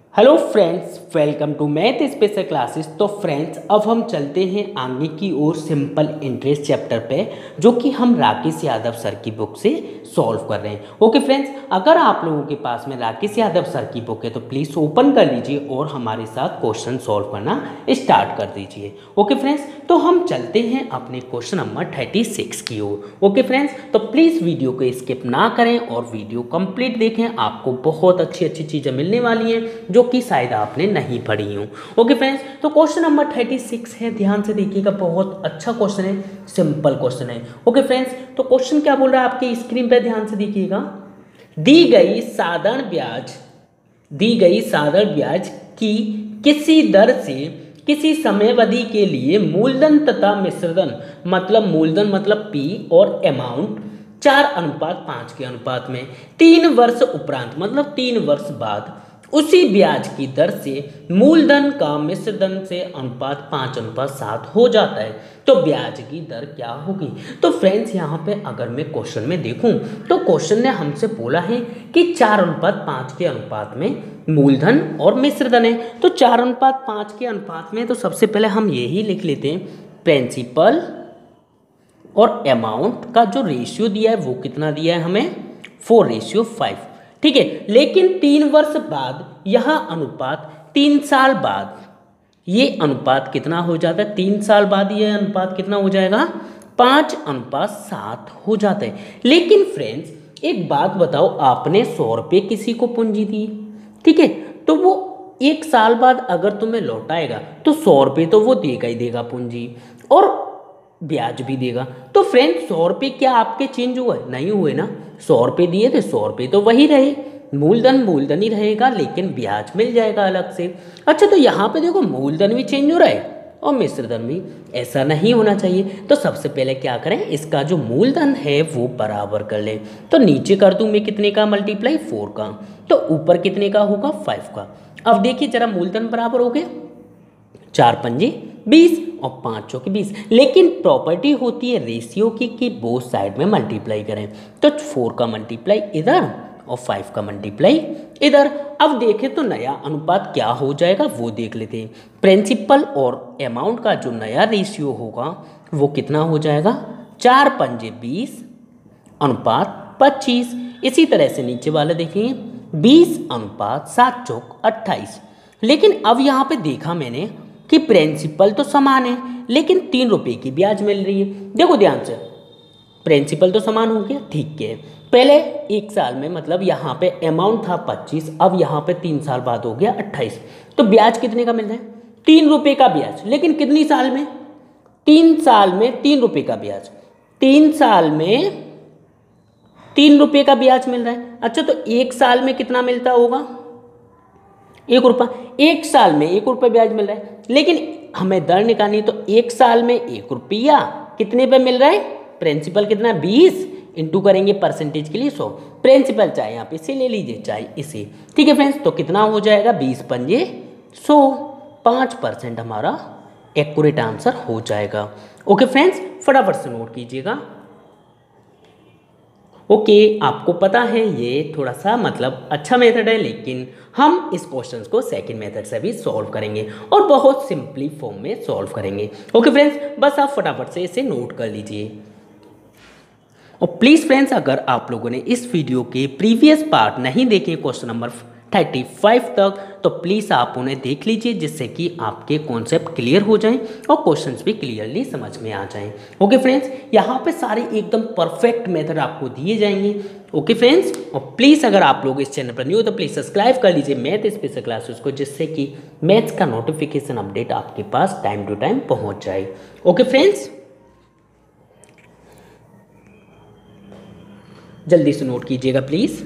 Hello friends, welcome to math special classes. तो friends, अब हम चलते हैं आगे की ओर सिंपल इंटरेस्ट चैप्टर पे, जो कि हम राकेश यादव सर की बुक से सॉल्व कर रहे हैं। ओके फ्रेंड्स, अगर आप लोगों के पास में राकेश यादव सर की बुक है तो प्लीज़ ओपन कर लीजिए और हमारे साथ क्वेश्चन सॉल्व करना स्टार्ट कर दीजिए। ओके फ्रेंड्स, तो हम चलते हैं अपने क्वेश्चन नंबर 36 की ओर। ओके फ्रेंड्स, तो प्लीज़ वीडियो को स्किप ना करें और वीडियो कंप्लीट देखें। आपको बहुत अच्छी अच्छी चीज़ें मिलने वाली हैं जो कि शायद आपने नहीं पढ़ी हूँ। ओके फ्रेंड्स, तो क्वेश्चन नंबर 36 है, ध्यान से देखिएगा, बहुत अच्छा क्वेश्चन है, सिंपल क्वेश्चन है। ओके फ्रेंड्स, तो क्वेश्चन क्या बोल रहा है आपकी स्क्रीन पे ध्यान से देखिएगा। दी गई साधारण ब्याज की किसी दर से किसी समयावधि के लिए मूलधन तथा मिश्रधन, मतलब मूलधन मतलब पी और अमाउंट 4:5 के अनुपात में 3 वर्ष उपरांत, मतलब 3 वर्ष बाद उसी ब्याज की दर से मूलधन का मिश्रधन से अनुपात 5:7 हो जाता है, तो ब्याज की दर क्या होगी। तो फ्रेंड्स, यहाँ पे अगर मैं क्वेश्चन में देखूं तो क्वेश्चन ने हमसे बोला है कि 4:5 के अनुपात में मूलधन और मिश्रधन है। तो 4:5 के अनुपात में तो सबसे पहले हम यही लिख लेते हैं, प्रिंसिपल और अमाउंट का जो रेशियो दिया है वो कितना दिया है हमें, 4:5। ठीक है, लेकिन 3 वर्ष बाद यह अनुपात 3 साल बाद ये अनुपात कितना हो जाता है, 3 साल बाद ये अनुपात कितना हो जाएगा, 5:7 हो जाता है। लेकिन फ्रेंड्स, एक बात बताओ, आपने 100 रुपये किसी को पूंजी दी, ठीक है, तो वो 1 साल बाद अगर तुम्हें लौटाएगा तो 100 रुपये तो वो देगा ही देगा पूंजी, और ब्याज भी देगा। तो फ्रेंड, 100 रुपये क्या आपके चेंज हुए, नहीं हुए ना। 100 रुपये दिए थे, 100 रुपये तो वही रहे, मूलधन मूलधन ही रहेगा, लेकिन ब्याज मिल जाएगा अलग से। अच्छा, तो यहाँ पे देखो, मूलधन भी चेंज हो रहा है और मिश्रधन भी। ऐसा नहीं होना चाहिए, तो सबसे पहले क्या करें, इसका जो मूलधन है वो बराबर कर लें। तो नीचे कर दूं मैं कितने का मल्टीप्लाई, 4 का, तो ऊपर कितने का होगा, 5 का। अब देखिए जरा, मूलधन बराबर हो गया, 4×5 = 20 और 5×4 = 20। लेकिन प्रॉपर्टी होती है रेशियो की कि बोथ साइड में मल्टीप्लाई करें, तो 4 का मल्टीप्लाई इधर और 5 का मल्टीप्लाई इधर। अब देखें तो नया अनुपात क्या हो जाएगा वो देख लेते हैं। प्रिंसिपल और अमाउंट का जो नया रेशियो होगा वो कितना हो जाएगा, 4×5 = 20/25। इसी तरह से नीचे वाले देखेंगे, 20:7×4 = 28। लेकिन अब यहाँ पे देखा मैंने कि प्रिंसिपल तो समान है, लेकिन 3 रुपये की ब्याज मिल रही है। देखो ध्यान से, प्रिंसिपल तो समान हो गया, ठीक है, पहले 1 साल में, मतलब यहाँ पे अमाउंट था 25, अब यहाँ पे 3 साल बाद हो गया 28। तो ब्याज कितने का मिल रहा है, 3 रुपये का ब्याज, लेकिन कितनी साल में, 3 साल में 3 रुपये का ब्याज, 3 साल में 3 रुपये का ब्याज मिल रहा है। अच्छा, तो 1 साल में कितना मिलता होगा, 1 रुपया। 1 साल में 1 रुपये ब्याज मिल रहा है, लेकिन हमें दर निकालनी है, तो 1 साल में 1 रुपया कितने पे मिल रहा है, प्रिंसिपल कितना, 20, इंटू करेंगे परसेंटेज के लिए 100। प्रिंसिपल चाहे आप इसे ले लीजिए चाहे इसे, ठीक है फ्रेंड्स। तो कितना हो जाएगा, 20×5 = 100, 5% हमारा एक्यूरेट आंसर हो जाएगा। ओके फ्रेंड्स, फटाफट से नोट कीजिएगा। ओके, आपको पता है ये थोड़ा सा मतलब अच्छा मेथड है, लेकिन हम इस क्वेश्चंस को सेकंड मेथड से भी सॉल्व करेंगे और बहुत सिंपली फॉर्म में सॉल्व करेंगे। ओके फ्रेंड्स, बस आप फटाफट से इसे नोट कर लीजिए। और प्लीज़ फ्रेंड्स, अगर आप लोगों ने इस वीडियो के प्रीवियस पार्ट नहीं देखे क्वेश्चन नंबर 35 तक, तो प्लीज़ आप उन्हें देख लीजिए, जिससे कि आपके कॉन्सेप्ट क्लियर हो जाएं और क्वेश्चंस भी क्लियरली समझ में आ जाएं। ओके फ्रेंड्स, यहाँ पे सारे एकदम परफेक्ट मेथड आपको दिए जाएंगे। ओके फ्रेंड्स, और प्लीज़ अगर आप लोग इस चैनल पर न्यू हो तो प्लीज़ सब्सक्राइब कर लीजिए मैथ स्पेशल क्लासेस को, जिससे कि मैथ्स का नोटिफिकेशन अपडेट आपके पास टाइम टू टाइम पहुँच जाए। ओके फ्रेंड्स, जल्दी से नोट कीजिएगा प्लीज़।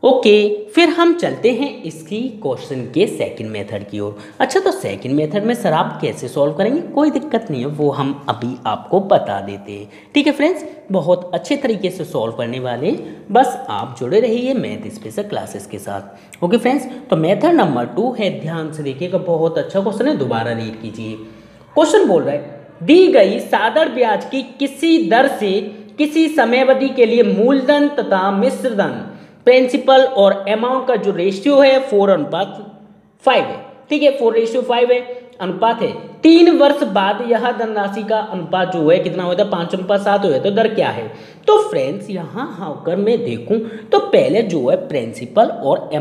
ओके, फिर हम चलते हैं इसकी क्वेश्चन के सेकंड मेथड की ओर। अच्छा, तो सेकंड मेथड में सर आप कैसे सॉल्व करेंगे? कोई दिक्कत नहीं है, वो हम अभी आपको बता देते हैं। ठीक है फ्रेंड्स, बहुत अच्छे तरीके से सॉल्व करने वाले, बस आप जुड़े रहिए मैथ स्पेशल क्लासेस के साथ। ओके फ्रेंड्स, तो मेथड नंबर 2 है, ध्यान से देखिएगा, बहुत अच्छा क्वेश्चन है, दोबारा रीड कीजिए। क्वेश्चन बोल रहा है, दी गई साधारण ब्याज की किसी दर से किसी समयावधि के लिए मूलधन तथा मिश्र धन प्रिंसिपल और अमाउंट का जो रेशियो है 4:5 है। ठीक है, 4:5 है, अनुपात है। 3 वर्ष बाद यह धनराशि का अनुपात जो है कितना होता है? 5:7 हो है। तो दर क्या है? तो फ्रेंड्स यहाँ अगर मैं देखूं तो पहले जो है प्रिंसिपल और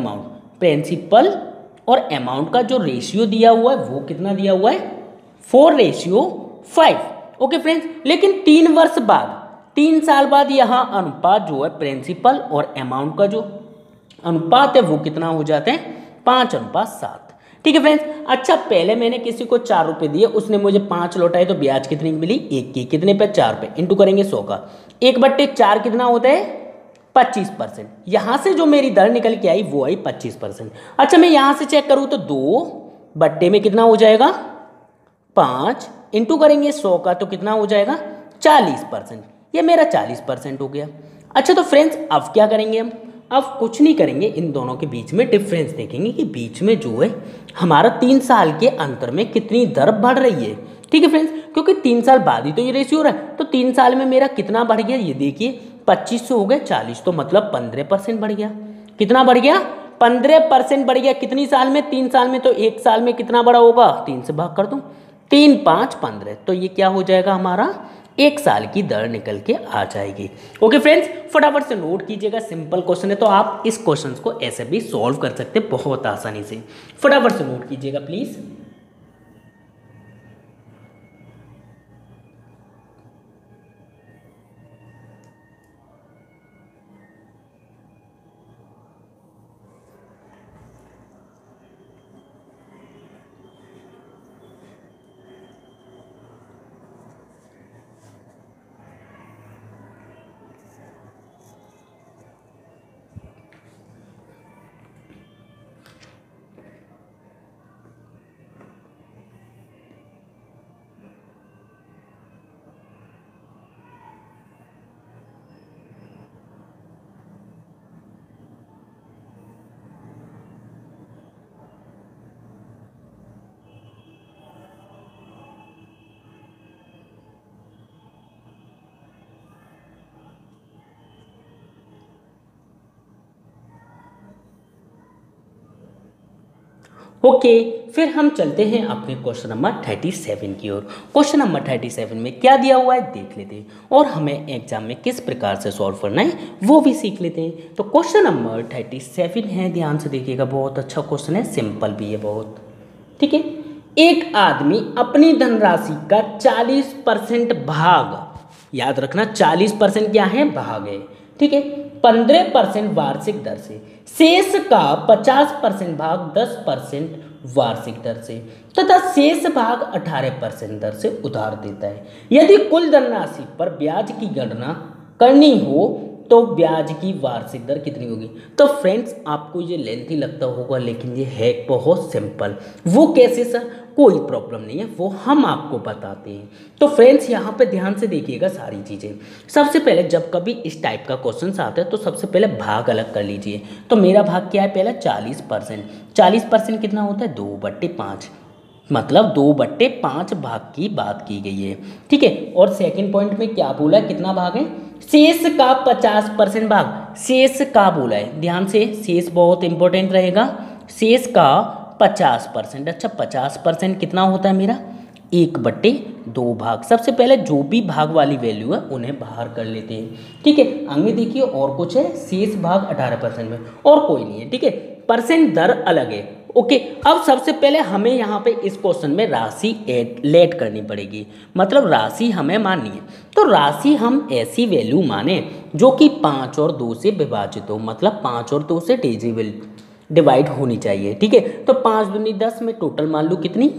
अमाउंट का जो रेशियो दिया हुआ है वो कितना दिया हुआ है? 4:5। ओके फ्रेंड्स, लेकिन 3 वर्ष बाद, 3 साल बाद यहाँ अनुपात जो है प्रिंसिपल और अमाउंट का जो अनुपात है वो कितना हो जाते हैं? 5:7। ठीक है फ्रेंड्स, अच्छा पहले मैंने किसी को 4 रुपये दिए, उसने मुझे 5 लौटाए, तो ब्याज कितनी मिली? 1 की। कितने पे? 4 पे। इंटू करेंगे 100 का, 1/4 कितना होता है? 25%। यहाँ से जो मेरी दर निकल के आई वो आई 25%। अच्छा मैं यहाँ से चेक करूँ तो 2 में कितना हो जाएगा? 5 इंटू करेंगे 100 का तो कितना हो जाएगा? 40%। ये मेरा 40% हो गया। अच्छा तो फ्रेंड्स अब क्या करेंगे हम? अब कुछ नहीं करेंगे, इन दोनों के बीच में डिफरेंस देखेंगे कि बीच में जो है हमारा 3 साल के अंतर में कितनी दर बढ़ रही है। ठीक है फ्रेंड्स, क्योंकि 3 साल बाद ही तो ये रेशियो हो रहा है, तो 3 साल में मेरा कितना बढ़ गया? ये देखिए 25 से हो गया 40, तो मतलब 15% बढ़ गया। कितना बढ़ गया? 15% बढ़ गया। कितनी साल में? 3 साल में। तो 1 साल में कितना बड़ा होगा? 3 से भाग कर दूं, 3 5 15, तो ये क्या हो जाएगा हमारा? 1 साल की दर निकल के आ जाएगी। ओके फ्रेंड्स, फटाफट से नोट कीजिएगा, सिंपल क्वेश्चन है, तो आप इस क्वेश्चन को ऐसे भी सॉल्व कर सकते हैं बहुत आसानी से। फटाफट से नोट कीजिएगा प्लीज। ओके, फिर हम चलते हैं अपने क्वेश्चन नंबर 37 की ओर। क्वेश्चन नंबर 37 में क्या दिया हुआ है देख लेते हैं, और हमें एग्जाम में किस प्रकार से सॉल्व करना है वो भी सीख लेते हैं। तो क्वेश्चन नंबर 37 है, ध्यान से देखिएगा, बहुत अच्छा क्वेश्चन है, सिंपल भी है बहुत। ठीक है, एक आदमी अपनी धनराशि का 40% भाग, याद रखना 40% क्या है? भाग है। ठीक है, 15% वार्षिक दर से, शेष का 50% भाग 10% वार्षिक दर से तथा शेष भाग 18% दर से उधार देता है। यदि कुल धनराशि पर ब्याज की गणना करनी हो तो ब्याज की वार्षिक दर कितनी होगी? तो फ्रेंड्स आपको ये लेंथी लगता होगा, लेकिन ये है बहुत सिंपल। वो कैसे सर? कोई प्रॉब्लम नहीं है, वो हम आपको बताते हैं। तो फ्रेंड्स यहाँ पे ध्यान से देखिएगा सारी चीज़ें। सबसे पहले जब कभी इस टाइप का क्वेश्चन आता है तो सबसे पहले भाग अलग कर लीजिए। तो मेरा भाग क्या है? पहले 40%। 40% कितना होता है? 2/5, मतलब 2/5 भाग की बात की गई है। ठीक है, और सेकंड पॉइंट में क्या बोला है? कितना भाग है? शेष का 50% भाग, शेष का बोला है, ध्यान से, शेष बहुत इंपॉर्टेंट रहेगा। शेष का 50%। अच्छा 50% कितना होता है मेरा? 1/2 भाग। सबसे पहले जो भी भाग वाली वैल्यू है उन्हें बाहर कर लेते हैं। ठीक है, आगे देखिए और कुछ है, शेष भाग 18% में, और कोई नहीं है। ठीक है, परसेंट दर अलग है। ओके, अब सबसे पहले हमें यहाँ पे इस क्वेश्चन में राशि लेट करनी पड़ेगी, मतलब राशि हमें माननी है। तो राशि हम ऐसी वैल्यू माने जो कि 5 और 2 से विभाजित हो, मतलब 5 और 2 से डिवाइड होनी चाहिए। ठीक है, तो 5 दूनी 10 में टोटल मान लो कितनी?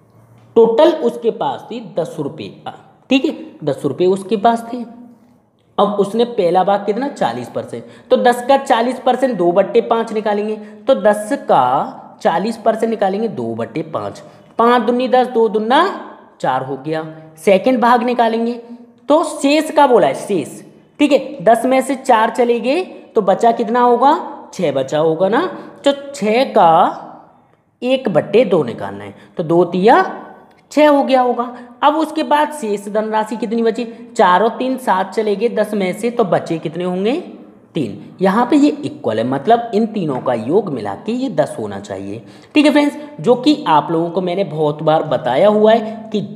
टोटल उसके पास थी 10 रुपये। ठीक है, 10 रुपये उसके पास थे। अब उसने पहला भाग कितना 40%, तो 10 का 40% 2/5 निकालेंगे, तो 10 का 40% निकालेंगे 2/5, 5 दूनी 10, 2 दूना 4 हो गया। सेकंड भाग निकालेंगे तो शेष का बोला है शेष, ठीक है, 10 में से 4 चले गए तो बचा कितना होगा, 6 बचा होगा ना, तो 6 का 1/2 निकालना है, तो 2 तिया 6 हो गया होगा। अब उसके बाद शेष धनराशि कितनी बची, 4 और 3 7 चले गए 10 में से, तो बचे कितने होंगे 3। यहाँ पे ये इक्वल है, मतलब इन तीनों का योग मिला के ये 10 होना चाहिए। ठीक है फ्रेंड्स, जो कि आप लोगों को मैंने बहुत बार बताया हुआ है कि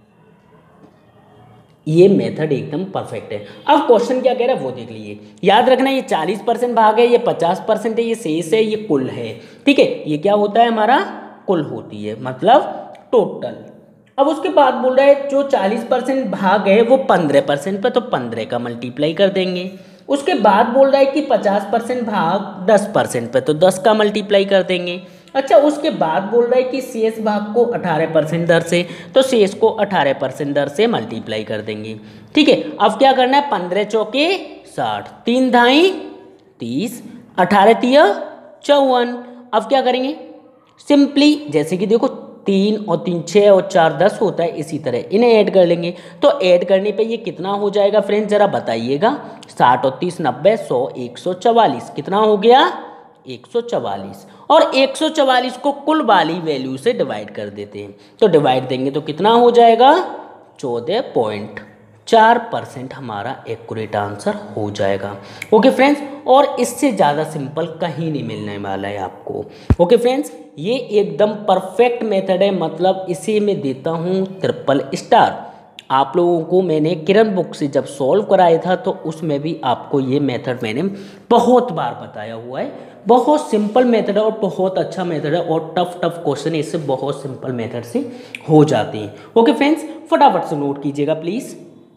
ये मेथड एकदम परफेक्ट है। अब क्वेश्चन क्या कह रहा है वो देख लीजिए, याद रखना ये 40% भाग है, ये 50% है, ये शेष है, ये कुल है। ठीक है, ये क्या होता है हमारा कुल होती है, मतलब टोटल। अब उसके बाद बोल रहा है जो 40% भाग है वो 15% पे, तो 15 का मल्टीप्लाई कर देंगे। उसके बाद बोल रहा है कि 50% भाग 10% पे, तो 10 का मल्टीप्लाई कर देंगे। अच्छा, उसके बाद बोल रहा है कि शेष भाग को 18% दर से, तो शेष को 18% दर से मल्टीप्लाई कर देंगे। ठीक है, अब क्या करना है, 15 चौके 60, 3 धाई 30, 18 तिया 54। अब क्या करेंगे, सिंपली जैसे कि देखो 3 और 3 6 और 4 10 होता है, इसी तरह इन्हें ऐड कर लेंगे। तो ऐड करने पे ये कितना हो जाएगा फ्रेंड्स, जरा बताइएगा। 60 और 30 90, 100 144, कितना हो गया 144। और 144 को कुल वाली वैल्यू से डिवाइड कर देते हैं, तो डिवाइड देंगे तो कितना हो जाएगा 14.4% हमारा एक्यूरेट आंसर हो जाएगा। ओके फ्रेंड्स, और इससे ज़्यादा सिंपल कहीं नहीं मिलने वाला है आपको। ओके फ्रेंड्स, ये एकदम परफेक्ट मेथड है, मतलब इसे मैं देता हूँ 3 स्टार। आप लोगों को मैंने किरण बुक से जब सॉल्व कराया था तो उसमें भी आपको ये मेथड मैंने बहुत बार बताया हुआ है। बहुत सिंपल मेथड है और बहुत अच्छा मेथड है, और टफ क्वेश्चन इससे बहुत सिंपल मेथड से हो जाते हैं। ओके फ्रेंड्स, फटाफट से नोट कीजिएगा प्लीज़।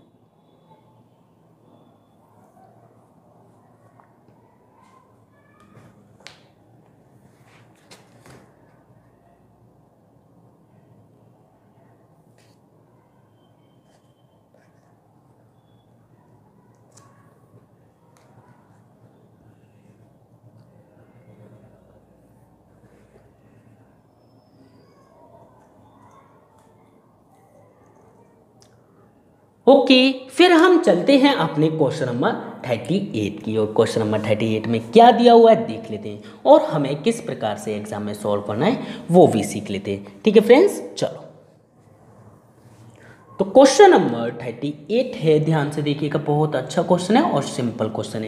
ओके, फिर हम चलते हैं अपने क्वेश्चन नंबर 38 की ओर। क्वेश्चन नंबर 38 में क्या दिया हुआ है देख लेते हैं, और हमें किस प्रकार से एग्जाम में सॉल्व करना है वो भी सीख लेते हैं। ठीक है फ्रेंड्स, चलो तो क्वेश्चन नंबर 38 है, ध्यान से देखिएगा, बहुत अच्छा क्वेश्चन है और सिंपल क्वेश्चन है।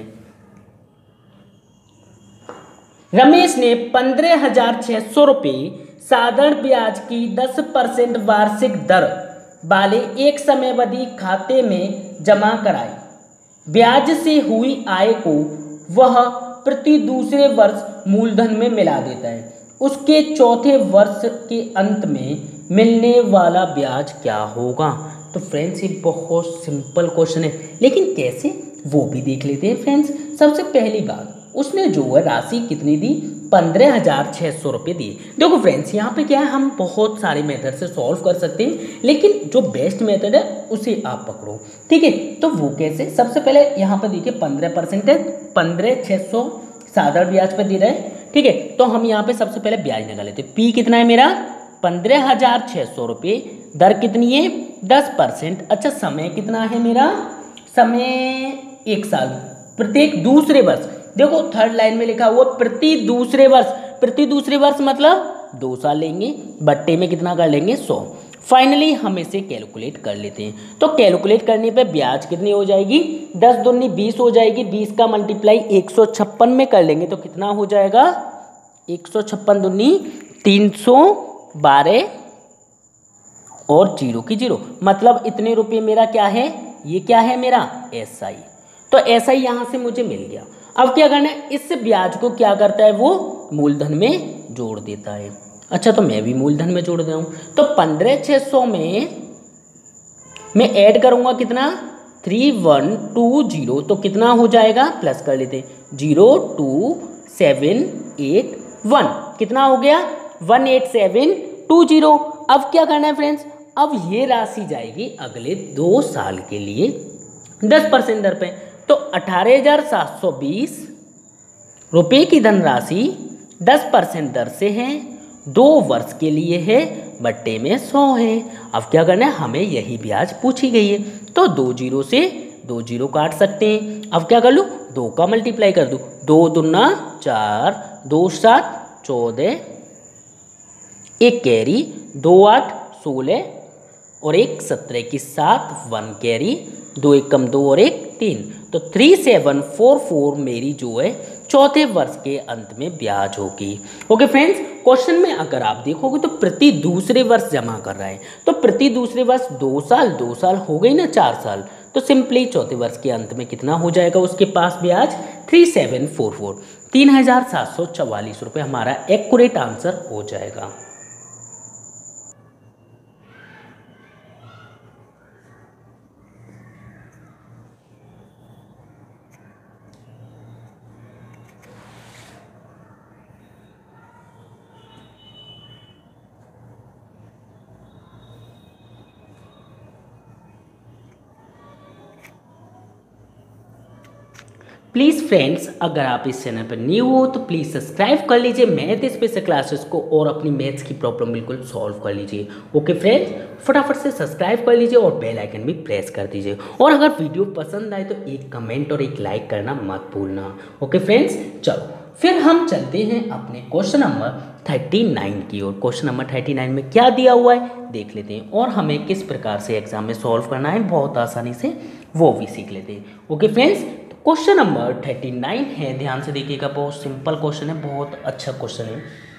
रमेश ने 15,600 रुपये साधारण ब्याज की 10% वार्षिक दर वाले एक समयावधि खाते में जमा कराए। ब्याज से हुई आय को वह प्रति दूसरे वर्ष मूलधन में मिला देता है। उसके चौथे वर्ष के अंत में मिलने वाला ब्याज क्या होगा। तो फ्रेंड्स, ये बहुत सिंपल क्वेश्चन है, लेकिन कैसे वो भी देख लेते हैं फ्रेंड्स। सबसे पहली बात, उसने जो है राशि कितनी दी, 15,600 रुपये दिए। देखो फ्रेंड्स, यहाँ पे क्या है, हम बहुत सारे मेथड से सॉल्व कर सकते हैं, लेकिन जो बेस्ट मेथड है उसे आप पकड़ो। ठीक है, तो वो कैसे, सबसे पहले यहाँ पर देखिए 15% है, 15,600 साधारण ब्याज पर दे रहे हैं। ठीक है, तो हम यहाँ पे सबसे पहले ब्याज निकाल लेते हैं। पी कितना है मेरा 15,600 रुपये, दर कितनी है 10%। अच्छा, समय कितना है मेरा, समय 1 साल, प्रत्येक दूसरे वर्ष। देखो थर्ड लाइन में लिखा हुआ प्रति दूसरे वर्ष, प्रति दूसरे वर्ष मतलब 2 साल लेंगे, बट्टे में कितना कर लेंगे 100। फाइनली हम इसे कैलकुलेट कर लेते हैं। तो कैलकुलेट करने पे ब्याज कितनी हो जाएगी, 10 दूनी 20 हो जाएगी, 20 का मल्टीप्लाई 156 में कर लेंगे तो कितना हो जाएगा 156 दूनी 312 और 0 की 0, मतलब इतने रुपये मेरा क्या है, ये क्या है मेरा SI। तो SI यहाँ से मुझे मिल गया। अब क्या करना है, इस ब्याज को क्या करता है वो मूलधन में जोड़ देता है। अच्छा, तो मैं भी मूलधन में जोड़ दूँ, तो 15,600 में मैं ऐड करूँगा कितना 3120, तो कितना हो जाएगा, प्लस कर लेते 02781, कितना हो गया 18720। अब क्या करना है फ्रेंड्स, अब ये राशि जाएगी अगले 2 साल के लिए 10% दर पे। तो 18,720 रुपये की धनराशि 10% दर से है, 2 वर्ष के लिए है, बट्टे में 100 है। अब क्या करना है, हमें यही ब्याज पूछी गई है। तो 2 जीरो से 2 जीरो काट सकते हैं। अब क्या कर लूँ, 2 का मल्टीप्लाई कर दूँ, 2 दूना 4, 2 7 14, 1 कैरी, 2 8 16 और 1 17 की 7, 1 कैरी, 2 1 कम 2 और 1 3, तो 3744 मेरी जो है चौथे वर्ष के अंत में ब्याज होगी। ओके फ्रेंड्स, क्वेश्चन में अगर आप देखोगे तो प्रति दूसरे वर्ष जमा कर रहा है, तो प्रति दूसरे वर्ष 2 साल हो गई ना, 4 साल, तो सिंपली चौथे वर्ष के अंत में कितना हो जाएगा उसके पास ब्याज, 3744, 3744 रुपये हमारा एक्यूरेट आंसर हो जाएगा। प्लीज़ फ्रेंड्स, अगर आप इस चैनल पर न्यू हो तो प्लीज़ सब्सक्राइब कर लीजिए मैथ स्पेशल क्लासेस को और अपनी मैथ्स की प्रॉब्लम बिल्कुल सॉल्व कर लीजिए। ओके फ्रेंड्स, फटाफट से सब्सक्राइब कर लीजिए और बेल आइकन भी प्रेस कर दीजिए। और अगर वीडियो पसंद आए तो एक कमेंट और एक लाइक करना मत भूलना। ओके फ्रेंड्स, चलो फिर हम चलते हैं अपने क्वेश्चन नंबर 39 की ओर। क्वेश्चन नंबर 39 में क्या दिया हुआ है देख लेते हैं और हमें किस प्रकार से एग्जाम में सॉल्व करना है बहुत आसानी से वो भी सीख लेते हैं। ओके फ्रेंड्स, क्वेश्चन नंबर 39 है, ध्यान से देखिएगा, बहुत सिंपल क्वेश्चन है, बहुत अच्छा क्वेश्चन है।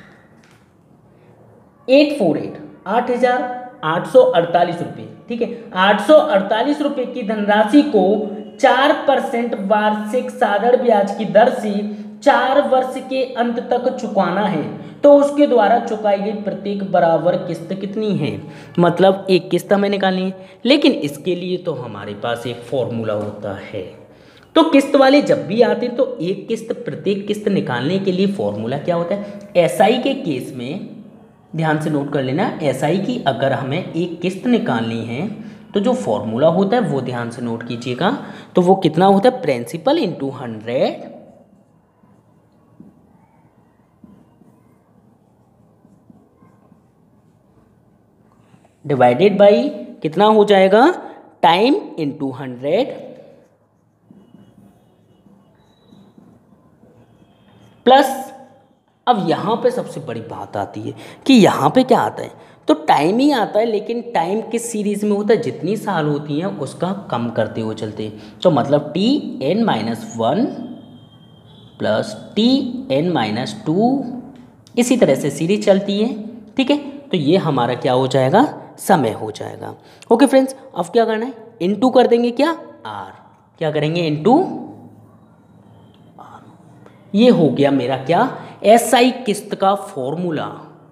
848 रुपये, ठीक है, 848 रुपये की धनराशि को 4% वार्षिक साधारण ब्याज की दर से 4 वर्ष के अंत तक चुकाना है, तो उसके द्वारा चुकाई गई प्रत्येक बराबर किस्त कितनी है। मतलब एक किस्त हमें निकालनी है, लेकिन इसके लिए तो हमारे पास एक फॉर्मूला होता है। तो किस्त वाले जब भी आते हैं तो एक किस्त, प्रत्येक किस्त निकालने के लिए फॉर्मूला क्या होता है। एसआई के केस में ध्यान से नोट कर लेना, एसआई की अगर हमें एक किस्त निकालनी है तो जो फॉर्मूला होता है वो ध्यान से नोट कीजिएगा। तो वो कितना होता है, प्रिंसिपल इंटू 100 डिवाइडेड बाई कितना हो जाएगा, टाइम इंटू 100 प्लस। अब यहाँ पे सबसे बड़ी बात आती है कि यहाँ पे क्या आता है, तो टाइम ही आता है, लेकिन टाइम किस सीरीज में होता है, जितनी साल होती हैं उसका कम करते हुए चलते हैं। तो मतलब Tn-1 प्लस Tn-2 इसी तरह से सीरीज चलती है, ठीक है। तो ये हमारा क्या हो जाएगा, समय हो जाएगा। ओके फ्रेंड्स, अब क्या करना है, इनटू कर देंगे क्या, आर, क्या करेंगे, इनटू। ये हो गया मेरा क्या, एसआई किस्त का फॉर्मूला।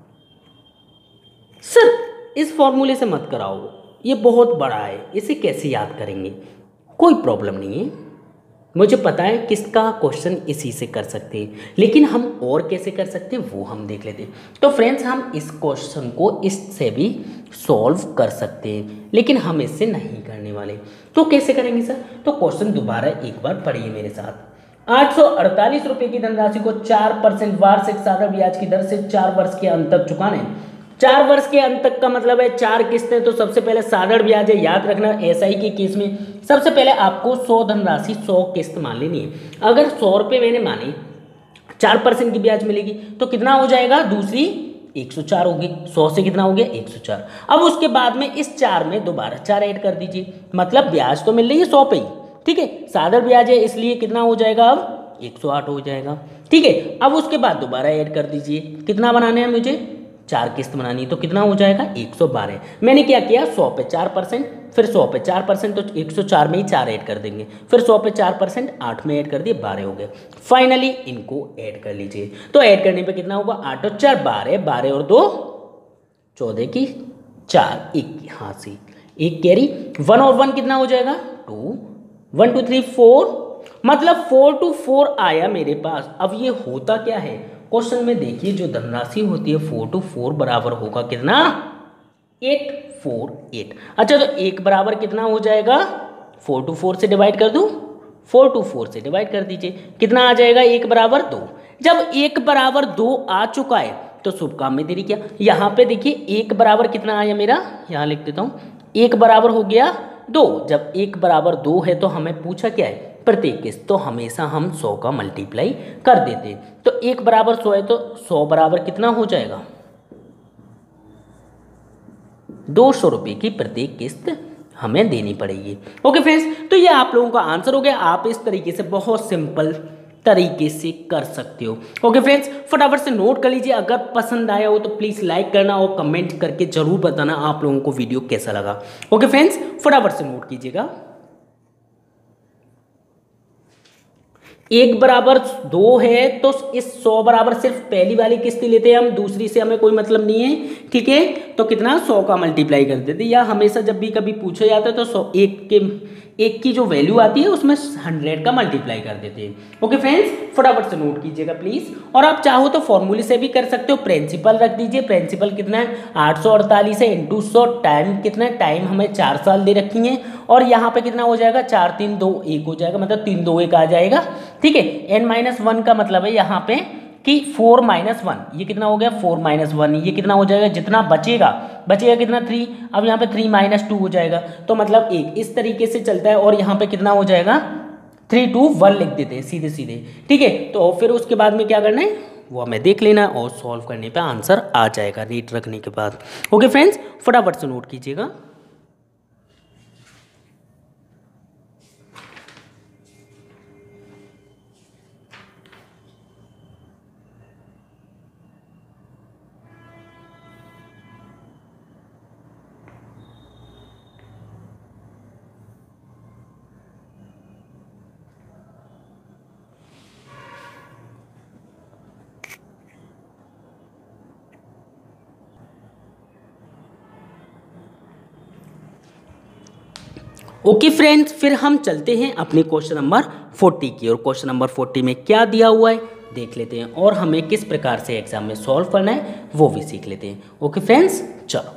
सर इस फॉर्मूले से मत कराओ, ये बहुत बड़ा है, इसे कैसे याद करेंगे। कोई प्रॉब्लम नहीं है, मुझे पता है किस्त का क्वेश्चन इसी से कर सकते हैं, लेकिन हम और कैसे कर सकते हैं वो हम देख लेते हैं। तो फ्रेंड्स, हम इस क्वेश्चन को इससे भी सॉल्व कर सकते हैं, लेकिन हम इससे नहीं करने वाले। तो कैसे करेंगे सर, तो क्वेश्चन दोबारा एक बार पढ़िए मेरे साथ। 848 रुपये की धनराशि को 4% वार्षिक साधारण ब्याज की दर से 4 वर्ष के अंत तक चुकाने। 4 वर्ष के अंत तक का मतलब है 4 किस्तें, तो सबसे पहले साधारण ब्याज है, याद रखना एसआई के केस में सबसे पहले आपको 100 धनराशि 100 किस्त मान लेनी है। अगर 100 रुपये मैंने मानी, 4% की ब्याज मिलेगी, तो कितना हो जाएगा, दूसरी 104 होगी, 100 से कितना हो गया, 104। अब उसके बाद में इस 4 में दोबारा 4 ऐड कर दीजिए, मतलब ब्याज तो मिल रही है 100 पे ही, ठीक है, साधारण ब्याज है इसलिए कितना हो जाएगा, अब 108 हो जाएगा, ठीक है। अब उसके बाद दोबारा ऐड कर दीजिए, कितना बनाने हैं मुझे, 4 किस्त बनानी है, तो कितना हो जाएगा, 112। मैंने क्या किया, 100 पे 4%, फिर 100 पे 4%, तो 104 में ही 4 ऐड कर देंगे, फिर 100 पे 4%, 8 में ऐड कर दिए, 12 हो गए। फाइनली इनको ऐड कर लीजिए, तो ऐड करने पे कितना होगा, 8 और 4 12, 12 और 2 14 की 4, 1 हाँ से 1 कैरी, 1 और 1 कितना हो जाएगा, 2, 1 2 3 4, मतलब 4 to 4 आया मेरे पास। अब ये होता क्या है, क्वेश्चन में देखिए जो धनराशि होती है 4 to 4 बराबर होगा कितना, 848। अच्छा, तो 1 बराबर कितना हो जाएगा, 4 to 4 से डिवाइड कर दूं, 4 टू 4 से डिवाइड कर दीजिए, कितना आ जाएगा 1 बराबर 2। जब 1 बराबर 2 आ चुका है तो शुभ काम में देरी क्या, यहाँ पे देखिए 1 बराबर कितना आया मेरा, यहाँ लिख देता हूँ, 1 बराबर हो गया 2। जब 1 बराबर 2 है तो हमें पूछा क्या है, प्रत्येक किस्त, तो हमेशा हम 100 का मल्टीप्लाई कर देते हैं। तो 1 बराबर 100 है तो 100 बराबर कितना हो जाएगा, 200 रुपये की प्रत्येक किस्त हमें देनी पड़ेगी। ओके फ्रेंड्स, तो ये आप लोगों का आंसर हो गया। आप इस तरीके से बहुत सिंपल तरीके से कर सकते हो। ओके फ्रेंड्स, फटाफट से नोट कर लीजिए। अगर पसंद आया हो तो प्लीज़ लाइक करना और कमेंट करके जरूर बताना आप लोगों को वीडियो कैसा लगा। ओके फ्रेंड्स, फटाफट से नोट कीजिएगा। 1 बराबर 2 है तो इस 100 बराबर सिर्फ पहली वाली किस्त लेते हैं हम, दूसरी से हमें कोई मतलब नहीं है, ठीक है। तो कितना 100 का मल्टीप्लाई कर देते, या हमेशा जब भी कभी पूछा जाता है तो 100 एक की जो वैल्यू आती है उसमें 100 का मल्टीप्लाई कर देते हैं। ओके फ्रेंड्स, फटाफट से नोट कीजिएगा प्लीज। और आप चाहो तो फॉर्मूले से भी कर सकते हो, प्रिंसिपल रख दीजिए। प्रिंसिपल कितना है 848 है इंटू 100, टाइम कितना है, टाइम हमें 4 साल दे रखी है, और यहाँ पे कितना हो जाएगा 4 3 2 1 हो जाएगा, मतलब 3 2 1 आ जाएगा, ठीक है। n-1 का मतलब है यहाँ पे कि 4 - 1, ये कितना हो गया 4 - 1, ये कितना हो जाएगा, जितना बचेगा कितना 3, अब यहाँ पे 3 - 2 हो जाएगा, तो मतलब 1, इस तरीके से चलता है। और यहाँ पे कितना हो जाएगा 3 2 1 लिख देते हैं सीधे सीधे, ठीक है। तो फिर उसके बाद में क्या करना है वो हमें देख लेना है, और सॉल्व करने पे आंसर आ जाएगा रेट रखने के बाद। ओके फ्रेंड्स, फटाफट से नोट कीजिएगा। ओके फ्रेंड्स, फिर हम चलते हैं अपने क्वेश्चन नंबर 40 की, और क्वेश्चन नंबर 40 में क्या दिया हुआ है देख लेते हैं, और हमें किस प्रकार से एग्जाम में सॉल्व करना है वो भी सीख लेते हैं। ओके फ्रेंड्स, चलो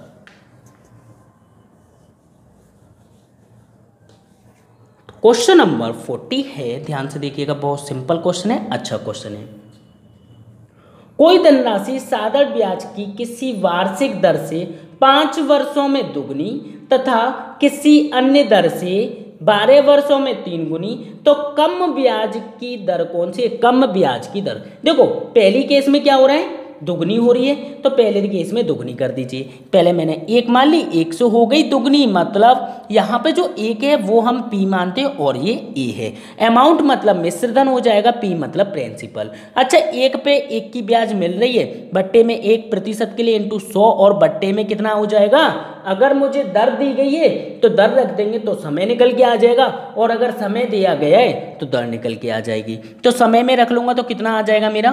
क्वेश्चन नंबर 40 है, ध्यान से देखिएगा, बहुत सिंपल क्वेश्चन है, अच्छा क्वेश्चन है। कोई धनराशि साधारण ब्याज की किसी वार्षिक दर से 5 वर्षों में दुगनी तथा किसी अन्य दर से 12 वर्षों में 3 गुनी, तो कम ब्याज की दर कौन सी है, कम ब्याज की दर। देखो पहली केस में क्या हो रहा है दुगनी हो रही है, तो पहले केस में दुगनी कर दीजिए। पहले मैंने 1 मान ली, 1 से हो गई दुगनी, मतलब यहाँ पे जो 1 है वो हम P मानते हैं और ये A है। अमाउंट मतलब मिश्र धन हो जाएगा, P मतलब प्रिंसिपल। अच्छा 1 पे 1 की ब्याज मिल रही है, बट्टे में 1% के लिए इंटू 100, और बट्टे में कितना हो जाएगा, अगर मुझे दर दी गई है तो दर रख देंगे तो समय निकल के आ जाएगा, और अगर समय दिया गया है तो दर निकल के आ जाएगी। तो समय में रख लूंगा तो कितना आ जाएगा मेरा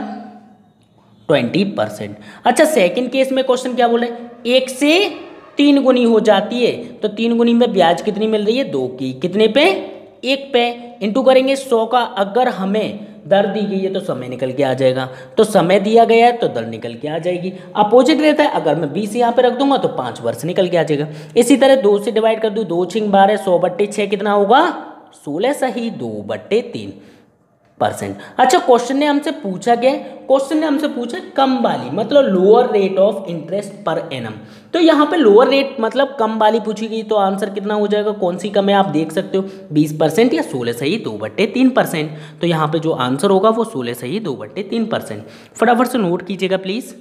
20%। अच्छा सेकंड केस में क्वेश्चन क्या बोले, 1 से 3 गुनी हो जाती है, तो 3 गुनी में ब्याज कितनी मिल रही है 2 की, कितने पे 1 पे, इंटू करेंगे 100 का, अगर हमें दर दी गई है तो समय निकल के आ जाएगा, तो समय दिया गया है तो दर निकल के आ जाएगी। अपोजिट रहता है, अगर मैं 20 यहाँ पे रख दूंगा तो 5 वर्ष निकल के आ जाएगा। इसी तरह 2 से डिवाइड कर दूँ, 2 6 12, 100/6 कितना होगा 16, सही 2/3%। अच्छा क्वेश्चन ने हमसे पूछा क्या, क्वेश्चन ने हमसे पूछा कम वाली, मतलब lower rate of interest per annum. तो यहाँ पे लोअर रेट मतलब कम वाली पूछी गई, तो आंसर कितना हो जाएगा, कौन सी कम है आप देख सकते हो, 20% या 16 सही 2/3%। तो यहाँ पे जो आंसर होगा वो 16 सही 2/3%। फटाफट से नोट कीजिएगा प्लीज।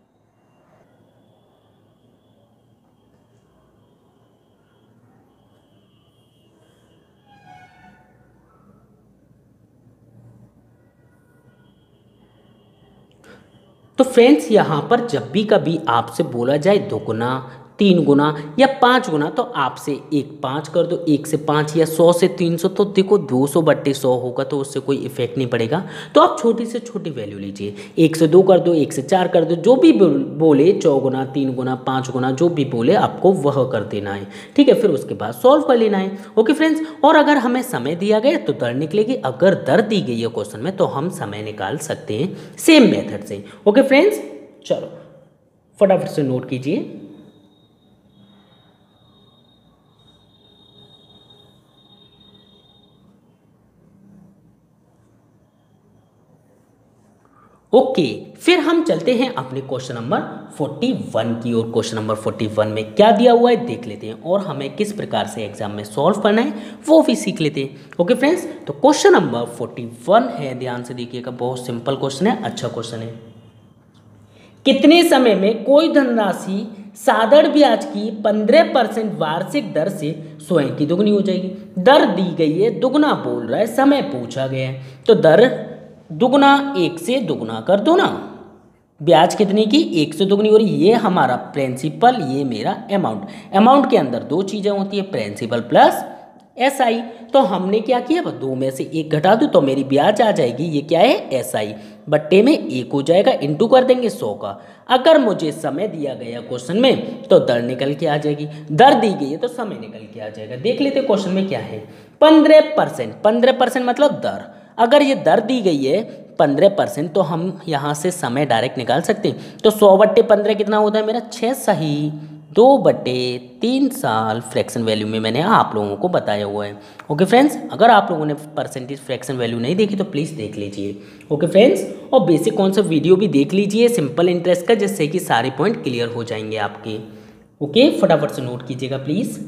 तो फ्रेंड्स यहाँ पर जब भी कभी आपसे बोला जाए 2 गुना 3 गुना या 5 गुना, तो आपसे 1 5 कर दो, 1 से 5 या 100 से 300, तो देखो 200/100 होगा तो उससे कोई इफेक्ट नहीं पड़ेगा। तो आप छोटी से छोटी वैल्यू लीजिए, 1 से 2 कर दो, 1 से 4 कर दो, जो भी बोले 4 गुना 3 गुना 5 गुना जो भी बोले आपको वह कर देना है, ठीक है। फिर उसके बाद सॉल्व कर लेना है। ओके फ्रेंड्स, और अगर हमें समय दिया गया तो दर निकलेगी, अगर दर दी गई है क्वेश्चन में तो हम समय निकाल सकते हैं सेम मेथड से। ओके फ्रेंड्स, चलो फटाफट से नोट कीजिए। ओके, फिर हम चलते हैं अपने क्वेश्चन नंबर 41 की ओर। क्वेश्चन नंबर 41 में क्या दिया हुआ है देख लेते हैं और हमें किस प्रकार से एग्जाम में सॉल्व करना है वो भी सीख लेते हैं। ओके फ्रेंड्स, तो क्वेश्चन नंबर 41 है, ध्यान से देखिएगा, बहुत सिंपल क्वेश्चन है, अच्छा क्वेश्चन है। कितने समय में कोई धनराशि साधारण ब्याज की 15% वार्षिक दर से स्वयं की दुगनी हो जाएगी। दर दी गई है, दुगना बोल रहा है, समय पूछा गया है, तो दर दुगना 1 से दुगना कर दो ना। ब्याज कितने की? 1 से दुगनी हो रही। ये हमारा प्रिंसिपल, ये मेरा अमाउंट। अमाउंट के अंदर दो चीज़ें होती है, प्रिंसिपल प्लस SI। तो हमने क्या किया, दो में से एक घटा दो तो मेरी ब्याज आ जाएगी, ये क्या है SI, बट्टे में 1 हो जाएगा, इंटू कर देंगे 100 का। अगर मुझे समय दिया गया क्वेश्चन में तो दर निकल के आ जाएगी, दर दी गई है तो समय निकल के आ जाएगा। देख लेते क्वेश्चन में क्या है। 15%, 15% मतलब दर। अगर ये दर दी गई है 15% तो हम यहाँ से समय डायरेक्ट निकाल सकते हैं। तो 100/15 कितना होता है मेरा? 6 सही, 2/3 साल फ्रैक्शन वैल्यू में मैंने आप लोगों को बताया हुआ है। ओके फ्रेंड्स, अगर आप लोगों ने परसेंटेज फ्रैक्शन वैल्यू नहीं देखी तो प्लीज़ देख लीजिए। ओके फ्रेंड्स, और बेसिक कॉन्सेप्ट वीडियो भी देख लीजिए सिंपल इंटरेस्ट का, जिससे कि सारे पॉइंट क्लियर हो जाएंगे आपके। ओके, फटाफट से नोट कीजिएगा प्लीज़।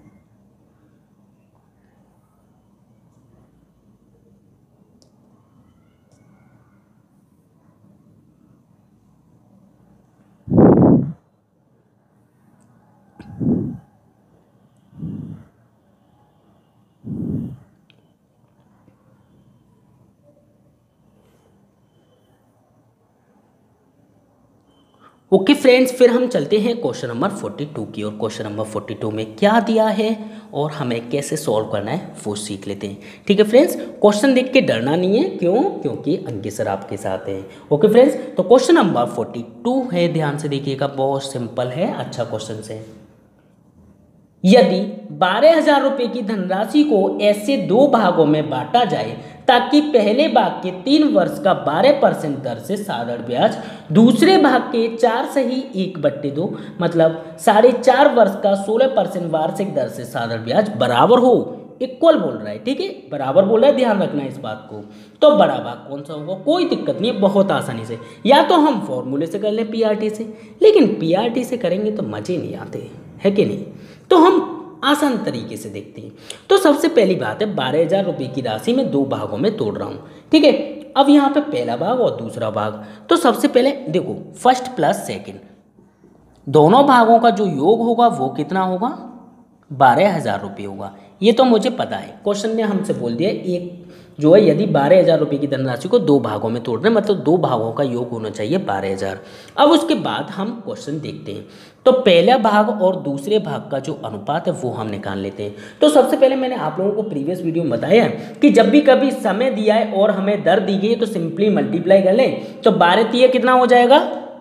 ओके फ्रेंड्स, फिर हम चलते हैं क्वेश्चन नंबर 42 की ओर। क्वेश्चन नंबर 42 में क्या दिया है और हमें कैसे सॉल्व करना है वो सीख लेते हैं। ठीक है फ्रेंड्स, क्वेश्चन देख के डरना नहीं है, क्यों? क्योंकि अंकित सर आपके साथ हैं। ओके फ्रेंड्स, तो क्वेश्चन नंबर 42 है, ध्यान से देखिएगा, बहुत सिंपल है, अच्छा क्वेश्चन है। यदि 12,000 रुपये की धनराशि को ऐसे 2 भागों में बांटा जाए ताकि पहले भाग के 3 वर्ष का 12% दर से साधारण ब्याज, दूसरे भाग के 4 सही 1/2 मतलब 4.5 वर्ष का 16% वार्षिक दर से साधारण ब्याज बराबर हो, इक्वल बोल रहा है, ठीक है, बराबर बोल रहा है, ध्यान रखना है इस बात को। तो बड़ा भाग कौन सा होगा? कोई दिक्कत नहीं है, बहुत आसानी से, या तो हम फॉर्मूले से कर लें PRT से, लेकिन PRT से करेंगे तो मजे नहीं आते, है कि नहीं? तो हम आसान तरीके से देखते हैं। तो सबसे पहली बात है, 12,000 रुपये की राशि में 2 भागों में तोड़ रहा हूँ, ठीक है। अब यहाँ पे पहला भाग और दूसरा भाग, तो सबसे पहले देखो, फर्स्ट प्लस सेकंड, दोनों भागों का जो योग होगा वो कितना होगा? 12,000 रुपये होगा। ये तो मुझे पता है, क्वेश्चन ने हमसे बोल दिया एक जो है, यदि 12,000 रुपये की धनराशि को 2 भागों में तोड़ना है, मतलब 2 भागों का योग होना चाहिए 12,000। अब उसके बाद हम क्वेश्चन देखते हैं। तो पहला भाग और दूसरे भाग का जो अनुपात है वो हम निकाल लेते हैं। तो सबसे पहले मैंने आप लोगों को प्रीवियस वीडियो में बताया है कि जब भी कभी समय दिया है और हमें दर दी गई है तो सिंपली मल्टीप्लाई कर लें, तो 12 कितना हो जाएगा?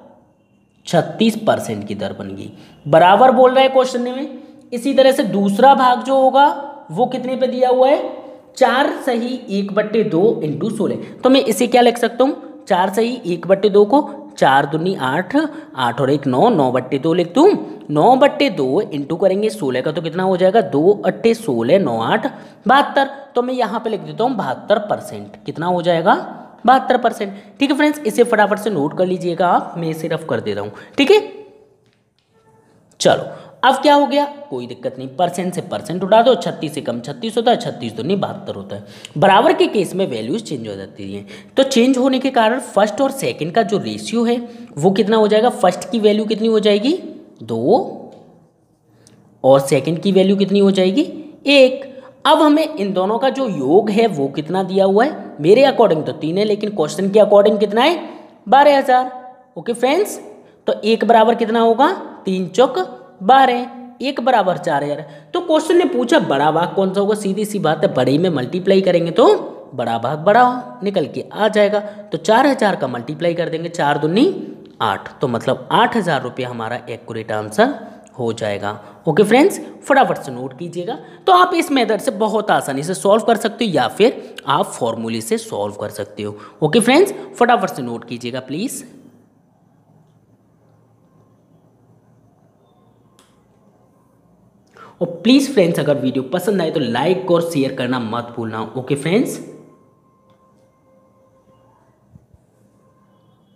36% की दर बन गई, बराबर बोल रहा है क्वेश्चन में। इसी तरह से दूसरा भाग जो होगा वो कितने पे दिया हुआ है? 4 सही 1/2 इंटू 16। तो मैं इसे क्या लिख सकता हूँ? 4 सही 1/2 को 4 दूनी 8, 8 और 1 9, 9/2 लिख दूँ। 9/2 इंटू करेंगे 16 का तो कितना हो जाएगा? 2/16, 9 8 72। तो मैं यहाँ पे लिख देता हूँ 72%। कितना हो जाएगा? 72%। ठीक है फ्रेंड्स, इसे फटाफट से नोट कर लीजिएगा आप, मैं इसे रफ कर दे रहा हूँ, ठीक है। चलो, अब क्या हो गया? कोई दिक्कत नहीं, परसेंट से परसेंट उठा दो, 36 से कम 36 होता है, 36 दूनी 72 होता है। बराबर के केस में वैल्यूज चेंज हो जाती हैं, तो चेंज होने के कारण फर्स्ट और सेकंड का जो रेशियो है वो कितना हो जाएगा? फर्स्ट की वैल्यू कितनी हो जाएगी? 2 और सेकंड की वैल्यू कितनी हो जाएगी? 1। अब हमें इन दोनों का जो योग है वो कितना दिया हुआ है? मेरे अकॉर्डिंग तो 3 है, लेकिन क्वेश्चन के अकॉर्डिंग कितना है? 12,000। ओके फ्रेंड्स, तो 1 बराबर कितना होगा? 3 चौक 12, 1 बराबर 4,000। तो क्वेश्चन ने पूछा बड़ा भाग कौन सा होगा? सीधी सी बात है, बड़े में मल्टीप्लाई करेंगे तो बड़ा भाग बड़ा निकल के आ जाएगा। तो 4,000 का मल्टीप्लाई कर देंगे, 4 दूनी 8, तो मतलब 8,000 रुपये हमारा एक्यूरेट आंसर हो जाएगा। ओके फ्रेंड्स, फटाफट से नोट कीजिएगा। तो आप इस मेथड से बहुत आसानी से सॉल्व कर सकते हो या फिर आप फॉर्मूले से सॉल्व कर सकते हो। ओके फ्रेंड्स, फटाफट से नोट कीजिएगा प्लीज़। और प्लीज़ फ्रेंड्स, अगर वीडियो पसंद आए तो लाइक और शेयर करना मत भूलना। Okay friends.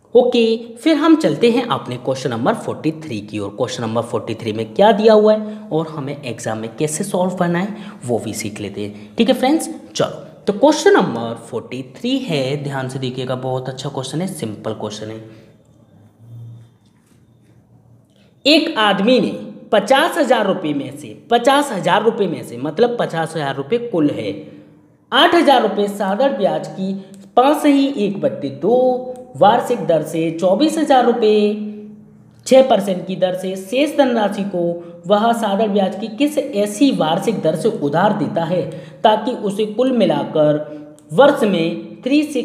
ओके, फिर हम चलते हैं अपने क्वेश्चन नंबर 43 की ओर। क्वेश्चन नंबर 43 में क्या दिया हुआ है और हमें एग्जाम में कैसे सॉल्व करना है वो भी सीख लेते हैं। ठीक है फ्रेंड्स, चलो तो क्वेश्चन नंबर 43 है, ध्यान से देखिएगा, बहुत अच्छा क्वेश्चन है, सिंपल क्वेश्चन है। एक आदमी ने 50,000 रुपये में से 50,000 रुपये में से मतलब 50,000 रुपये कुल है, 8,000 रुपये साधारण ब्याज की 5/1/2 वार्षिक दर से 24,000 रुपये 6% की दर से शेष धनराशि को वह साधारण ब्याज की किस ऐसी वार्षिक दर से उधार देता है ताकि उसे कुल मिलाकर वर्ष में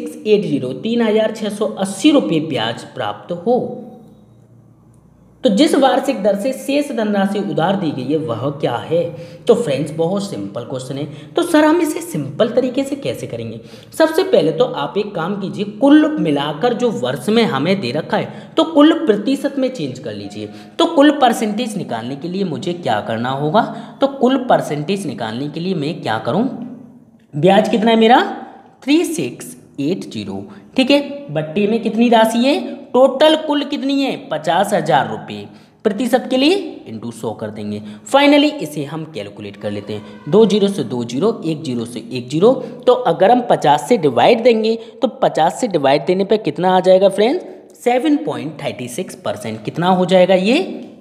3,680 रुपये ब्याज प्राप्त हो। तो जिस वार्षिक दर से शेष धनराशि उधार दी गई है वह क्या है। तो फ्रेंड्स बहुत सिंपल क्वेश्चन है, तो सर हम इसे सिंपल तरीके से कैसे करेंगे। सबसे पहले तो आप एक काम कीजिए, कुल मिलाकर जो वर्ष में हमें दे रखा है तो कुल प्रतिशत में चेंज कर लीजिए। तो कुल परसेंटेज निकालने के लिए मुझे क्या करना होगा, तो कुल परसेंटेज निकालने के लिए मैं क्या करूँ, ब्याज कितना है मेरा 3680, ठीक है, बट्टे में कितनी राशि है, टोटल कुल कितनी है 50,000 रुपये, प्रतिशत के लिए इंटू 100 कर देंगे। फाइनली इसे हम कैलकुलेट कर लेते हैं, 2 0 से 2 0, 1 0 से 1 0। तो अगर हम 50 से डिवाइड देंगे तो 50 से डिवाइड देने पे कितना आ जाएगा फ्रेंड्स, 7.36%। कितना हो जाएगा ये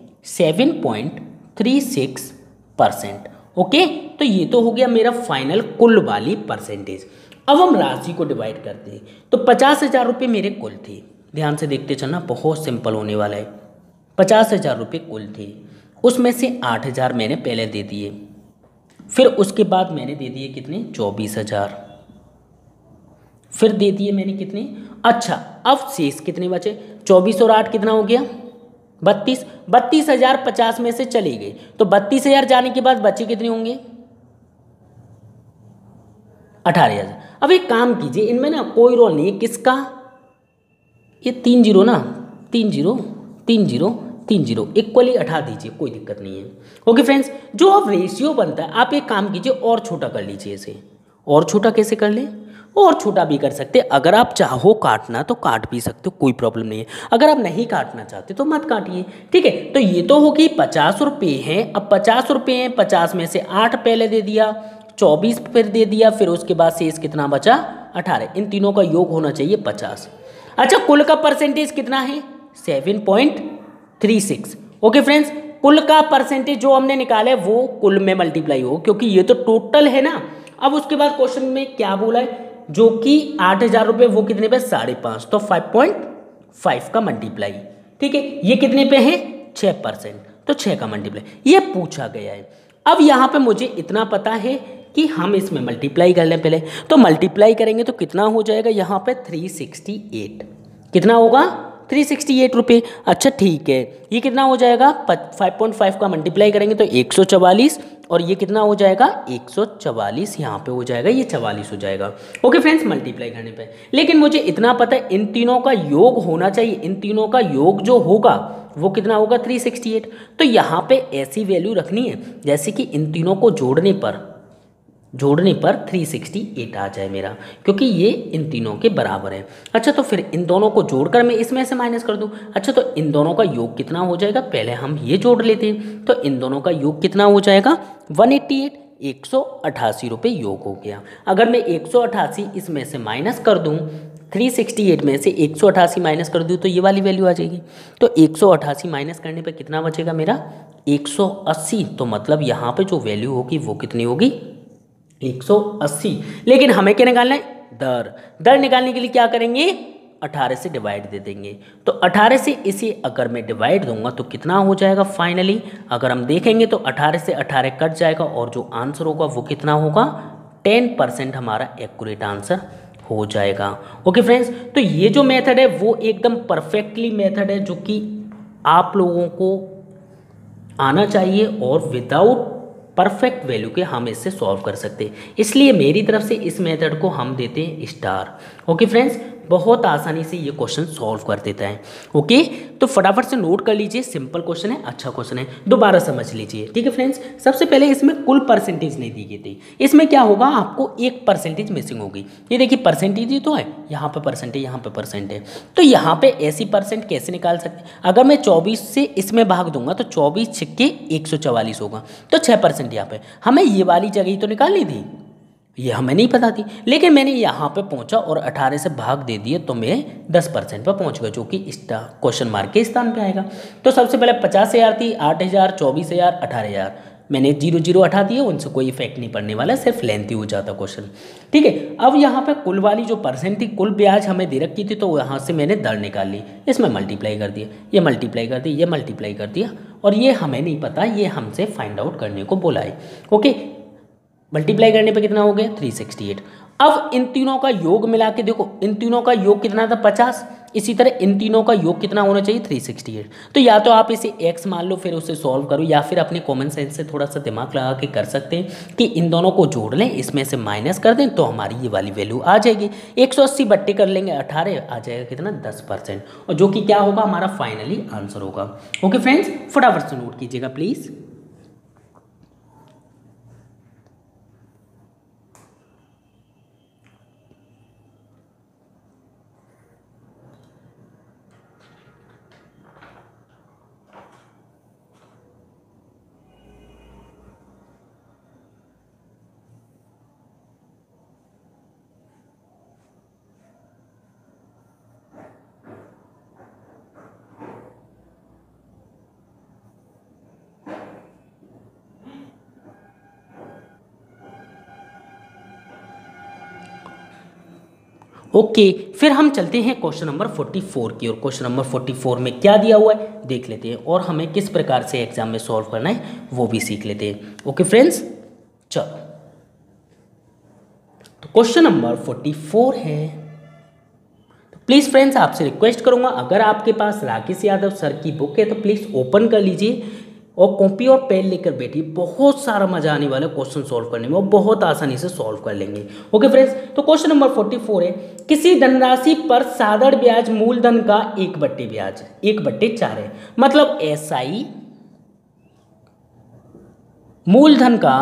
7.36%। ओके, तो ये तो हो गया मेरा फाइनल कुल वाली परसेंटेज। अब हम राशि को डिवाइड करते हैं, तो 50,000 रुपये मेरे कुल थे, ध्यान से देखते चलना, बहुत सिंपल होने वाला है। 50,000 रुपये कुल थे, उसमें से 8,000 मैंने पहले दे दिए, फिर उसके बाद मैंने दे दिए कितने 24,000, फिर दे दिए मैंने कितने, अच्छा अब शेष कितने बचे, 24 और 8 कितना हो गया 32, 32,000 50 में से चले गए, तो 32,000 जाने के बाद बचे कितने होंगे 18,000। अब एक काम कीजिए, इनमें ना कोई रोल नहीं है, किसका, ये 3 0 ना, 3 0 3 0 3 0 इक्वली हटा दीजिए, कोई दिक्कत नहीं है। ओके फ्रेंड्स, जो अब रेशियो बनता है आप एक काम कीजिए और छोटा कर लीजिए इसे। और छोटा कैसे कर लें, और छोटा भी कर सकते, अगर आप चाहो काटना तो काट भी सकते हो, कोई प्रॉब्लम नहीं है। अगर आप नहीं काटना चाहते तो मत काटिए, ठीक है। तो ये तो होगी 50 रुपये हैं, अब 50 रुपये हैं, 50 में से 8 पहले दे दिया, 24 फिर दे दिया, फिर उसके बाद शेष कितना बचा 18, इन तीनों का योग होना चाहिए 50। अच्छा कुल का परसेंटेज कितना है 7.36। ओके फ्रेंड्स, कुल का परसेंटेज जो हमने निकाला है वो कुल में मल्टीप्लाई हो, क्योंकि ये तो टोटल है ना। अब उसके बाद क्वेश्चन में क्या बोला है, जो कि 8,000 रुपये वो कितने पे 5.5, तो 5.5 का मल्टीप्लाई, ठीक है, ये कितने पे है 6%, तो 6 का मल्टीप्लाई ये पूछा गया है। अब यहाँ पे मुझे इतना पता है कि हम इसमें मल्टीप्लाई कर लें पहले, तो मल्टीप्लाई करेंगे तो कितना हो जाएगा यहाँ पे 368, कितना होगा 368 रुपये। अच्छा ठीक है, ये कितना हो जाएगा 5.5 का मल्टीप्लाई करेंगे तो 144, और ये कितना हो जाएगा 144, यहाँ पे हो जाएगा ये 44 हो जाएगा। ओके फ्रेंड्स, मल्टीप्लाई करने पे, लेकिन मुझे इतना पता है इन तीनों का योग होना चाहिए, इन तीनों का योग जो होगा वो कितना होगा 368। तो यहाँ पे ऐसी वैल्यू रखनी है जैसे कि इन तीनों को जोड़ने पर 368 आ जाए मेरा, क्योंकि ये इन तीनों के बराबर है। अच्छा तो फिर इन दोनों को जोड़कर मैं इसमें से माइनस कर दूं। अच्छा तो इन दोनों का योग कितना हो जाएगा, पहले हम ये जोड़ लेते हैं, तो इन दोनों का योग कितना हो जाएगा 188, 188 रुपये योग हो गया। अगर मैं 188 इसमें से माइनस कर दूँ, 368 में से 188 माइनस कर दूँ तो ये वाली वैल्यू आ जाएगी, तो 188 माइनस करने पर कितना बचेगा मेरा 180। तो मतलब यहाँ पे जो वैल्यू होगी वो कितनी होगी 180। लेकिन हमें क्या निकालना है, दर निकालने के लिए क्या करेंगे 18 से डिवाइड दे देंगे। तो 18 से इसे अगर मैं डिवाइड दूंगा तो कितना हो जाएगा फाइनली, अगर हम देखेंगे तो 18 से 18 कट जाएगा, और जो आंसर होगा वो कितना होगा 10% हमारा एक्यूरेट आंसर हो जाएगा। ओके फ्रेंड्स, तो ये जो मेथड है वो एकदम परफेक्टली मेथड है जो कि आप लोगों को आना चाहिए, और विदाउट परफेक्ट वैल्यू के हम इससे सॉल्व कर सकते हैं, इसलिए मेरी तरफ से इस मेथड को हम देते हैं स्टार। ओके फ्रेंड्स, बहुत आसानी से ये क्वेश्चन सॉल्व कर देता है। ओके, तो फटाफट से नोट कर लीजिए, सिंपल क्वेश्चन है, अच्छा क्वेश्चन है, दोबारा समझ लीजिए। ठीक है फ्रेंड्स, सबसे पहले इसमें कुल परसेंटेज नहीं दी गई थी, इसमें क्या होगा, आपको एक परसेंटेज मिसिंग होगी। ये देखिए परसेंटेज ही तो है, यहाँ पे परसेंट है, यहाँ पे परसेंट है, तो यहाँ पे ऐसी परसेंट कैसे निकाल सकते हैं। अगर मैं 24 से इसमें भाग दूंगा तो 24 छिक्के 144 होगा, तो 6% यहाँ पे। हमें ये वाली जगह तो निकालनी थी, ये हमें नहीं पता थी, लेकिन मैंने यहाँ पे पहुँचा और 18 से भाग दे दिए तो मैं 10% पर पहुँच गया, जो कि क्वेश्चन मार्क के स्थान पे आएगा। तो सबसे पहले 50,000 थी, 8,000, 24,000, 18,000, मैंने 0 हटा दिए, उनसे कोई इफेक्ट नहीं पड़ने वाला, सिर्फ लेंथी हो जाता क्वेश्चन। ठीक है, अब यहाँ पे कुल वाली जो परसेंट थी, कुल ब्याज हमें दे रखी थी, तो यहाँ से मैंने दर निकाल ली, इसमें मल्टीप्लाई कर दिया, ये मल्टीप्लाई कर दिया, ये मल्टीप्लाई कर दिया, और ये हमें नहीं पता, ये हमसे फाइंड आउट करने को बोला है। ओके, मल्टीप्लाई करने पे कितना हो गया 368। अब इन तीनों का योग मिला के देखो, इन तीनों का योग कितना था 50, इसी तरह इन तीनों का योग कितना होना चाहिए 368। तो या तो आप इसे x मान लो फिर उसे सॉल्व करो, या फिर अपने कॉमन सेंस से थोड़ा सा दिमाग लगा के कर सकते हैं कि इन दोनों को जोड़ लें, इसमें से माइनस कर दें, तो हमारी ये वाली वैल्यू आ जाएगी। 180 बट्टे कर लेंगे 18, आ जाएगा कितना 10%, और जो कि क्या होगा हमारा फाइनली आंसर होगा। ओके फ्रेंड्स, फटाफट से नोट कीजिएगा प्लीज़। ओके, फिर हम चलते हैं क्वेश्चन नंबर 44 की ओर। क्वेश्चन नंबर 44 में क्या दिया हुआ है देख लेते हैं, और हमें किस प्रकार से एग्जाम में सॉल्व करना है वो भी सीख लेते हैं। ओके फ्रेंड्स, चलो तो क्वेश्चन नंबर 44 है। तो प्लीज़ फ्रेंड्स आपसे रिक्वेस्ट करूंगा, अगर आपके पास राकेश यादव सर की बुक है तो प्लीज़ ओपन कर लीजिए और कॉपी और पेन लेकर बैठिए, बहुत सारा मजा आने वाला है क्वेश्चन सॉल्व करने में, और बहुत आसानी से सॉल्व कर लेंगे। ओके फ्रेंड्स, तो क्वेश्चन नंबर 44 है, किसी धनराशि पर साधारण ब्याज मूलधन का 1/4 ब्याज 1/4 है, मतलब SI मूलधन का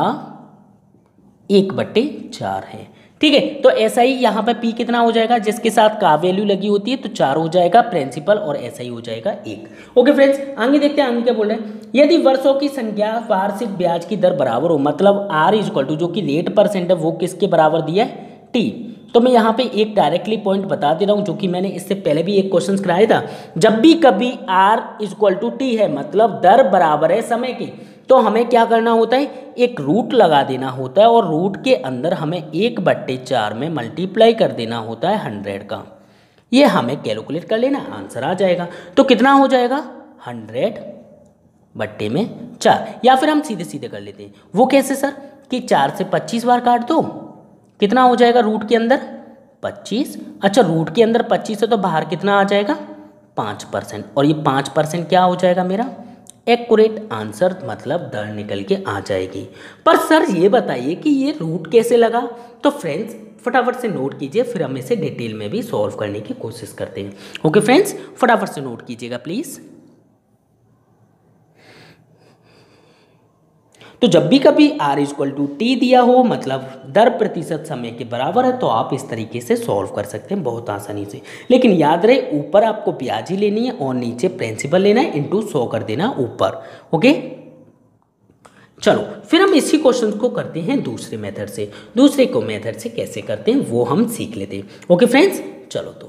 1/4 है। ठीक है, तो SI यहाँ पे P कितना हो जाएगा, जिसके साथ का वैल्यू लगी होती है, तो 4 हो जाएगा प्रिंसिपल, और SI हो जाएगा 1। ओके फ्रेंड्स, आगे देखते हैं आगे क्या बोल रहे हैं। यदि वर्षों की संख्या वार्षिक ब्याज की दर बराबर हो, मतलब R इक्वल टू जो कि रेट परसेंट है वो किसके बराबर दिया है T। तो मैं यहाँ पे एक डायरेक्टली पॉइंट बता दे रहा हूँ, जो कि मैंने इससे पहले भी एक क्वेश्चन कराया था। जब भी कभी R इक्वल टू T है, मतलब दर बराबर है समय की, तो हमें क्या करना होता है, एक रूट लगा देना होता है, और रूट के अंदर हमें 1/4 में मल्टीप्लाई कर देना होता है 100 का। ये हमें कैलकुलेट कर लेना, आंसर आ जाएगा। तो कितना हो जाएगा 100/4, या फिर हम सीधे सीधे कर लेते हैं। वो कैसे सर, कि 4 से 25 बार काट दो, कितना हो जाएगा रूट के अंदर 25। अच्छा, रूट के अंदर 25 है तो बाहर कितना आ जाएगा 5%, और ये 5% क्या हो जाएगा मेरा एक्यूरेट आंसर, मतलब दर निकल के आ जाएगी। पर सर ये बताइए कि ये रूट कैसे लगा। तो फ्रेंड्स फटाफट से नोट कीजिए, फिर हम इसे डिटेल में भी सॉल्व करने की कोशिश करते हैं। ओके फ्रेंड्स, फटाफट से नोट कीजिएगा प्लीज। तो जब भी कभी R इक्वल टू T दिया हो, मतलब दर प्रतिशत समय के बराबर है, तो आप इस तरीके से सॉल्व कर सकते हैं बहुत आसानी से। लेकिन याद रहे, ऊपर आपको ब्याज ही लेनी है और नीचे प्रिंसिपल लेना है, इंटू 100 कर देना ऊपर। ओके, चलो फिर हम इसी क्वेश्चन को करते हैं दूसरे मेथड से। दूसरे को मेथड से कैसे करते हैं वो हम सीख लेते हैं। ओके फ्रेंड्स, चलो तो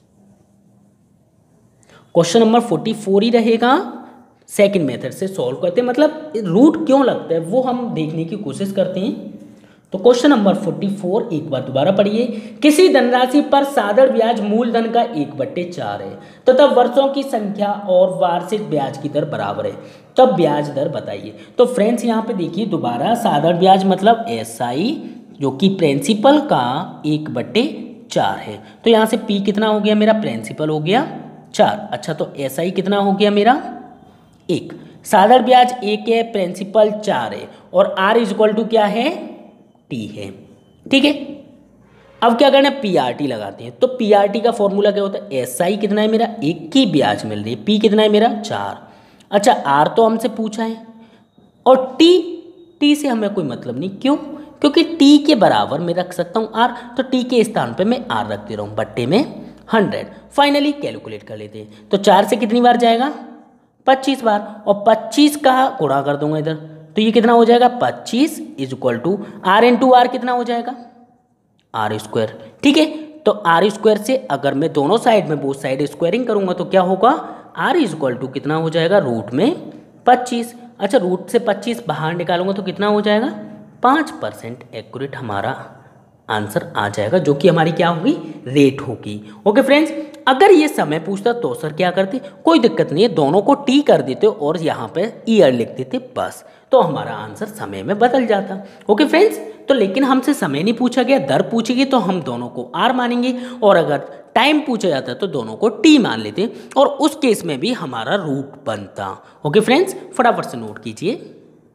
क्वेश्चन नंबर 44 ही रहेगा। सेकंड मेथड से सॉल्व करते हैं, मतलब रूट क्यों लगता है वो हम देखने की कोशिश करते हैं। तो क्वेश्चन नंबर 44 एक बार दोबारा पढ़िए। किसी धनराशि पर साधारण ब्याज मूलधन का 1/4 है तथा वर्षों की संख्या और वार्षिक ब्याज की दर बराबर है, तब ब्याज दर बताइए। तो फ्रेंड्स यहाँ पे देखिए दोबारा, साधारण ब्याज मतलब SI जो कि प्रिंसिपल का 1/4 है। तो यहाँ से P कितना हो गया मेरा, प्रिंसिपल हो गया 4। अच्छा, तो SI कितना हो गया मेरा 1। साधारण ब्याज 1 है, प्रिंसिपल 4 है, और R इक्वल टू क्या है T है। ठीक है, अब क्या करना है, पीआरटी लगाते हैं। तो पीआरटी का फॉर्मूला क्या होता है, एसआई कितना है मेरा, 1 की ब्याज मिल रही है, पी कितना है मेरा 4। अच्छा आर तो हमसे पूछा है, और टी से हमें कोई मतलब नहीं, क्यों, क्योंकि टी के बराबर मैं रख सकता हूँ आर, तो टी के स्थान पे मैं आर रख दे रहा हूँ, बट्टे में 100। फाइनली कैलकुलेट कर लेते हैं। तो 4 से कितनी बार जाएगा, 25 बार, और 25 का गुणा कर दूंगा इधर, तो ये कितना हो जाएगा, 25 is equal to R into R कितना हो जाएगा, आर स्क्वायर। ठीक है, तो आर स्क्वायर से अगर मैं दोनों साइड में बोथ साइड स्क्वायरिंग करूंगा तो क्या होगा, आर इज इक्वल टू कितना हो जाएगा, रूट में 25। अच्छा रूट से 25 बाहर निकालूंगा तो कितना हो जाएगा, 5% एक्यूरेट हमारा आंसर आ जाएगा, जो कि हमारी क्या होगी, रेट होगी। ओके फ्रेंड्स, अगर ये समय पूछता तो सर क्या करते, कोई दिक्कत नहीं है, दोनों को टी कर देते और यहाँ पे ईयर लिख देते बस, तो हमारा आंसर समय में बदल जाता। ओके फ्रेंड्स, तो लेकिन हमसे समय नहीं पूछा गया, दर पूछी गई तो हम दोनों को आर मानेंगे, और अगर टाइम पूछा जाता तो दोनों को टी मान लेते, और उस केस में भी हमारा रूट बनता। ओके फ्रेंड्स, फटाफट से नोट कीजिए।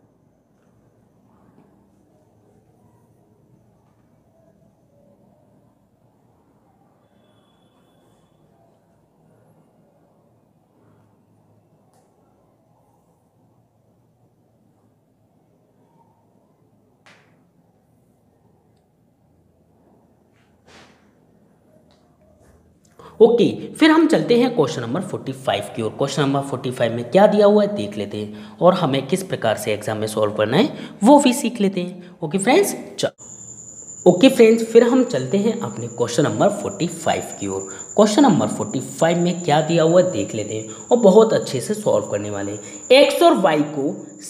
ओके, फिर हम चलते हैं क्वेश्चन नंबर 45 की ओर। क्वेश्चन नंबर 45 में क्या दिया हुआ है देख लेते हैं, और हमें किस प्रकार से एग्जाम में सॉल्व करना है वो भी सीख लेते हैं। ओके फ्रेंड्स, चलो। ओके फ्रेंड्स, फिर हम चलते हैं अपने क्वेश्चन नंबर 45 की ओर। क्वेश्चन नंबर 45 में क्या दिया हुआ है देख लेते हैं, और बहुत अच्छे से सॉल्व करने वाले हैं। एक्स और वाई को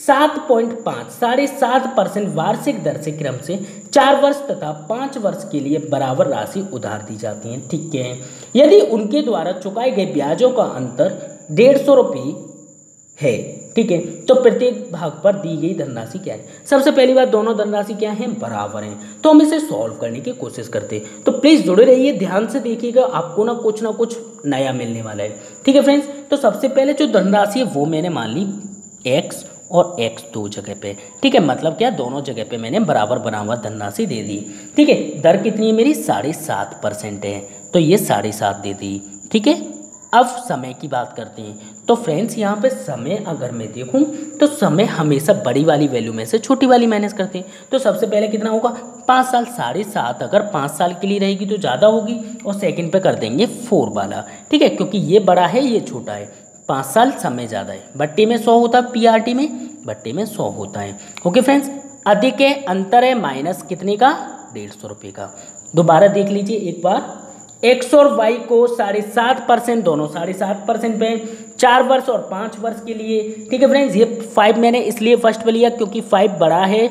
7.5 7.5% वार्षिक दर से क्रम से 4 वर्ष तथा 5 वर्ष के लिए बराबर राशि उधार दी जाती है। ठीक है, यदि उनके द्वारा चुकाए गए ब्याजों का अंतर 150 रुपये है, ठीक है, तो प्रत्येक भाग पर दी गई धनराशि क्या है। सबसे पहली बात, दोनों धनराशि क्या है, बराबर हैं, तो हम इसे सॉल्व करने की कोशिश करते हैं। तो प्लीज जुड़े रहिए, ध्यान से देखिएगा, आपको ना कुछ नया मिलने वाला है। ठीक है फ्रेंड्स, तो सबसे पहले जो धनराशि है वो मैंने मान ली एक्स और एक्स दो जगह पे। ठीक है, मतलब क्या, दोनों जगह पे मैंने बराबर बराबर धनराशि दे दी। ठीक है, दर कितनी है मेरी, 7.5% है, तो ये 7.5 दे दी। ठीक है, अब समय की बात करते हैं। तो फ्रेंड्स यहाँ पे समय अगर मैं देखूँ तो समय हमेशा बड़ी वाली वैल्यू में से छोटी वाली माइनस करते हैं। तो सबसे पहले कितना होगा, 5 साल, 7.5 अगर 5 साल के लिए रहेगी तो ज़्यादा होगी, और सेकंड पे कर देंगे 4 वाला। ठीक है, क्योंकि ये बड़ा है ये छोटा है, 5 साल समय ज़्यादा है, बट्टे में 100 होता है, पीआरटी में बट्टे में 100 होता है। ओके फ्रेंड्स, अधिक है, अंतर है माइनस कितने का, 150 रुपये का। दोबारा देख लीजिए एक बार, एक्स और वाई को 7.5%, दोनों 7.5% पे, 4 वर्ष और 5 वर्ष के लिए। ठीक है फ्रेंड्स, ये 5 मैंने इसलिए फर्स्ट पे लिया क्योंकि 5 बड़ा है,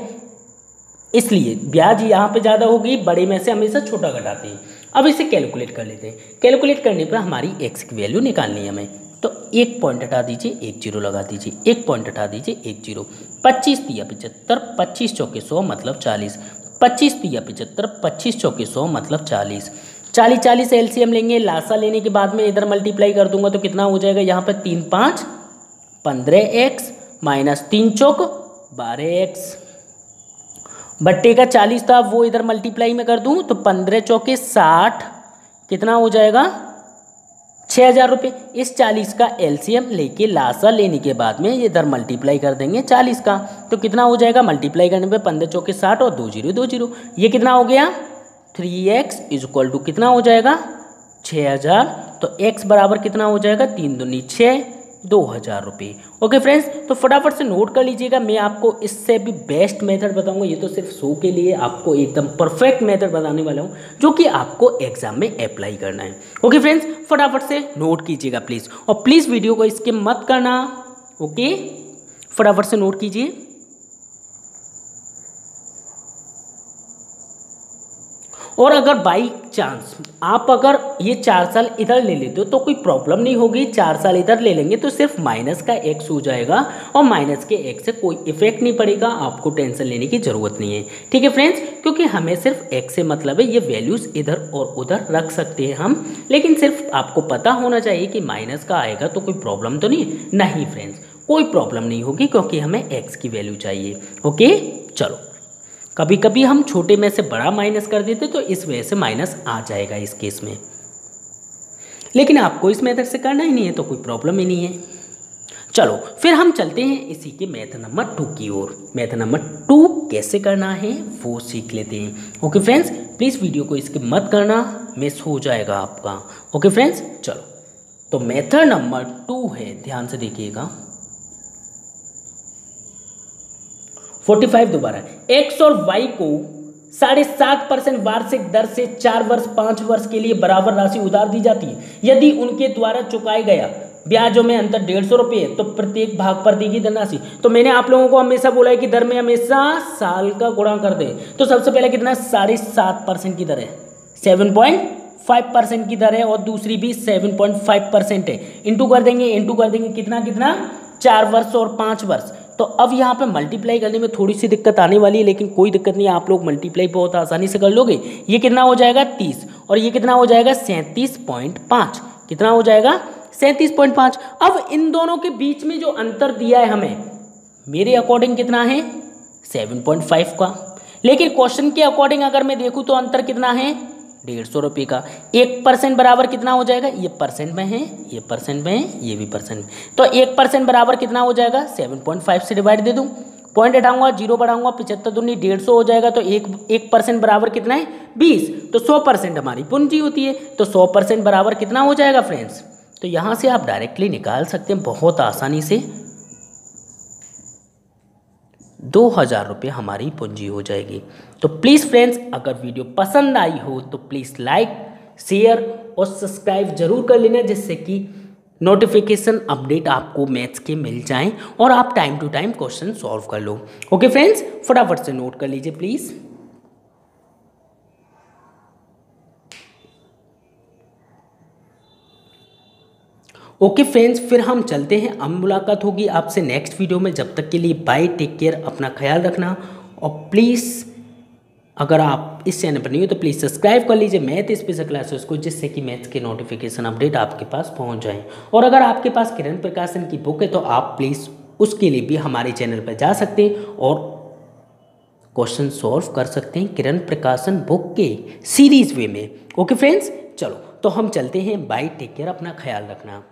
इसलिए ब्याज यहाँ पे ज़्यादा होगी, बड़े में से हमेशा छोटा घटाते हैं। अब इसे कैलकुलेट कर लेते हैं। कैलकुलेट करने पर हमारी एक्स की वैल्यू निकालनी है हमें, तो एक पॉइंट हटा दीजिए, एक जीरो लगा दीजिए, एक पॉइंट हटा दीजिए, एक जीरो। 25 तिया 75, 25 चौके 100 मतलब 40, 25 तिया 75, 25 चौके 100 मतलब 40, 40 से एलसीएम लेंगे, लासा लेने के बाद में इधर मल्टीप्लाई कर दूंगा तो कितना हो जाएगा, यहाँ पर 3 5 15x माइनस 3 चौक 12x, बट्टे का 40 था वो इधर मल्टीप्लाई में कर दूं तो 15 चौके 60, कितना हो जाएगा 6,000 रुपये। इस 40 का एलसीएम लेके लासा लेने के बाद में ये इधर मल्टीप्लाई कर देंगे 40 का, तो कितना हो जाएगा, मल्टीप्लाई करने पे 15 चौके 60 और 2 जीरो 2 जीरो, ये कितना हो गया 3x इज इक्वल टू कितना हो जाएगा 6,000। तो x बराबर कितना हो जाएगा 3 दूनी 6, 2,000 रुपये। ओके फ्रेंड्स, तो फटाफट से नोट कर लीजिएगा, मैं आपको इससे भी बेस्ट मेथड बताऊंगा। ये तो सिर्फ शो के लिए आपको एकदम परफेक्ट मेथड बताने वाला हूँ जो कि आपको एग्जाम में अप्लाई करना है। ओके फ्रेंड्स, फटाफट से नोट कीजिएगा प्लीज़, और प्लीज़ वीडियो को स्किप मत करना। ओके, फटाफट से नोट कीजिए। और अगर बाई चांस आप अगर ये 4 साल इधर ले लेते हो तो कोई प्रॉब्लम नहीं होगी, 4 साल इधर ले लेंगे तो सिर्फ माइनस का x हो जाएगा और माइनस के x से कोई इफेक्ट नहीं पड़ेगा, आपको टेंशन लेने की ज़रूरत नहीं है। ठीक है फ्रेंड्स, क्योंकि हमें सिर्फ x से मतलब है, ये वैल्यूज़ इधर और उधर रख सकते हैं हम, लेकिन सिर्फ आपको पता होना चाहिए कि माइनस का आएगा तो कोई प्रॉब्लम तो नहीं है। नहीं फ्रेंड्स, कोई प्रॉब्लम नहीं होगी क्योंकि हमें x की वैल्यू चाहिए। ओके, चलो कभी कभी हम छोटे में से बड़ा माइनस कर देते तो इस वजह से माइनस आ जाएगा इस केस में, लेकिन आपको इस मेथड से करना ही नहीं है तो कोई प्रॉब्लम ही नहीं है। चलो फिर हम चलते हैं इसी के मेथड नंबर 2 की ओर। मेथड नंबर 2 कैसे करना है वो सीख लेते हैं। ओके फ्रेंड्स, प्लीज़ वीडियो को स्किप मत करना, मिस हो जाएगा आपका। ओके फ्रेंड्स, चलो तो मेथड नंबर 2 है, ध्यान से देखिएगा। 45 दोबारा x और y को 7.5% वार्षिक दर से 4 वर्ष 5 वर्ष के लिए बराबर राशि उधार दी जाती है। यदि उनके द्वारा चुकाए गया ब्याजों में अंतर 150 रुपये है तो प्रत्येक भाग पर दी गई धनराशि। तो मैंने आप लोगों को हमेशा बोला है कि दर में हमेशा साल का गुणा कर दे। तो सबसे पहले कितना 7.5% की दर है, 7.5% की दर है, और दूसरी भी 7.5% है। इंटू कर देंगे कितना 4 वर्ष और 5 वर्ष। तो अब यहाँ पे मल्टीप्लाई करने में थोड़ी सी दिक्कत आने वाली है, लेकिन कोई दिक्कत नहीं है, आप लोग मल्टीप्लाई बहुत आसानी से कर लोगे। ये कितना हो जाएगा 30 और ये कितना हो जाएगा 37.5, कितना हो जाएगा 37.5। अब इन दोनों के बीच में जो अंतर दिया है हमें, मेरे अकॉर्डिंग कितना है 7.5 का, लेकिन क्वेश्चन के अकॉर्डिंग अगर मैं देखूँ तो अंतर कितना है 150 रुपये का। 1% बराबर कितना हो जाएगा, ये परसेंट में है, ये परसेंट में है, ये भी परसेंट में, तो 1% बराबर कितना हो जाएगा 7.5 से डिवाइड दे दूँ, पॉइंट हटाऊंगा, 0 बढ़ाऊंगा, 75 दूनी 150 हो जाएगा। तो 1% बराबर कितना है 20, तो 100% हमारी पूंजी होती है। तो 100% बराबर कितना हो जाएगा फ्रेंड्स, तो यहाँ से आप डायरेक्टली निकाल सकते हैं बहुत आसानी से, 2000 रुपये हमारी पूंजी हो जाएगी। तो प्लीज़ फ्रेंड्स, अगर वीडियो पसंद आई हो तो प्लीज़ लाइक, शेयर और सब्सक्राइब जरूर कर लेना, जिससे कि नोटिफिकेशन अपडेट आपको मैथ्स के मिल जाएं और आप time to time question solve कर लो। ओके फ्रेंड्स, फटाफट से नोट कर लीजिए प्लीज़। ओके फ्रेंड्स, फिर हम चलते हैं, अब मुलाकात होगी आपसे नेक्स्ट वीडियो में। जब तक के लिए बाय, टेक केयर, अपना ख्याल रखना, और प्लीज़ अगर आप इस चैनल पर नहीं हो तो प्लीज़ सब्सक्राइब कर लीजिए मैथ स्पेशल क्लासेस को, जिससे कि मैथ्स के नोटिफिकेशन अपडेट आपके पास पहुंच जाएं। और अगर आपके पास किरण प्रकाशन की बुक है तो आप प्लीज़ उसके लिए भी हमारे चैनल पर जा सकते हैं और क्वेश्चन सॉल्व कर सकते हैं किरण प्रकाशन बुक के सीरीज वे में। ओके फ्रेंड्स, चलो तो हम चलते हैं, बाय, टेक केयर, अपना ख्याल रखना।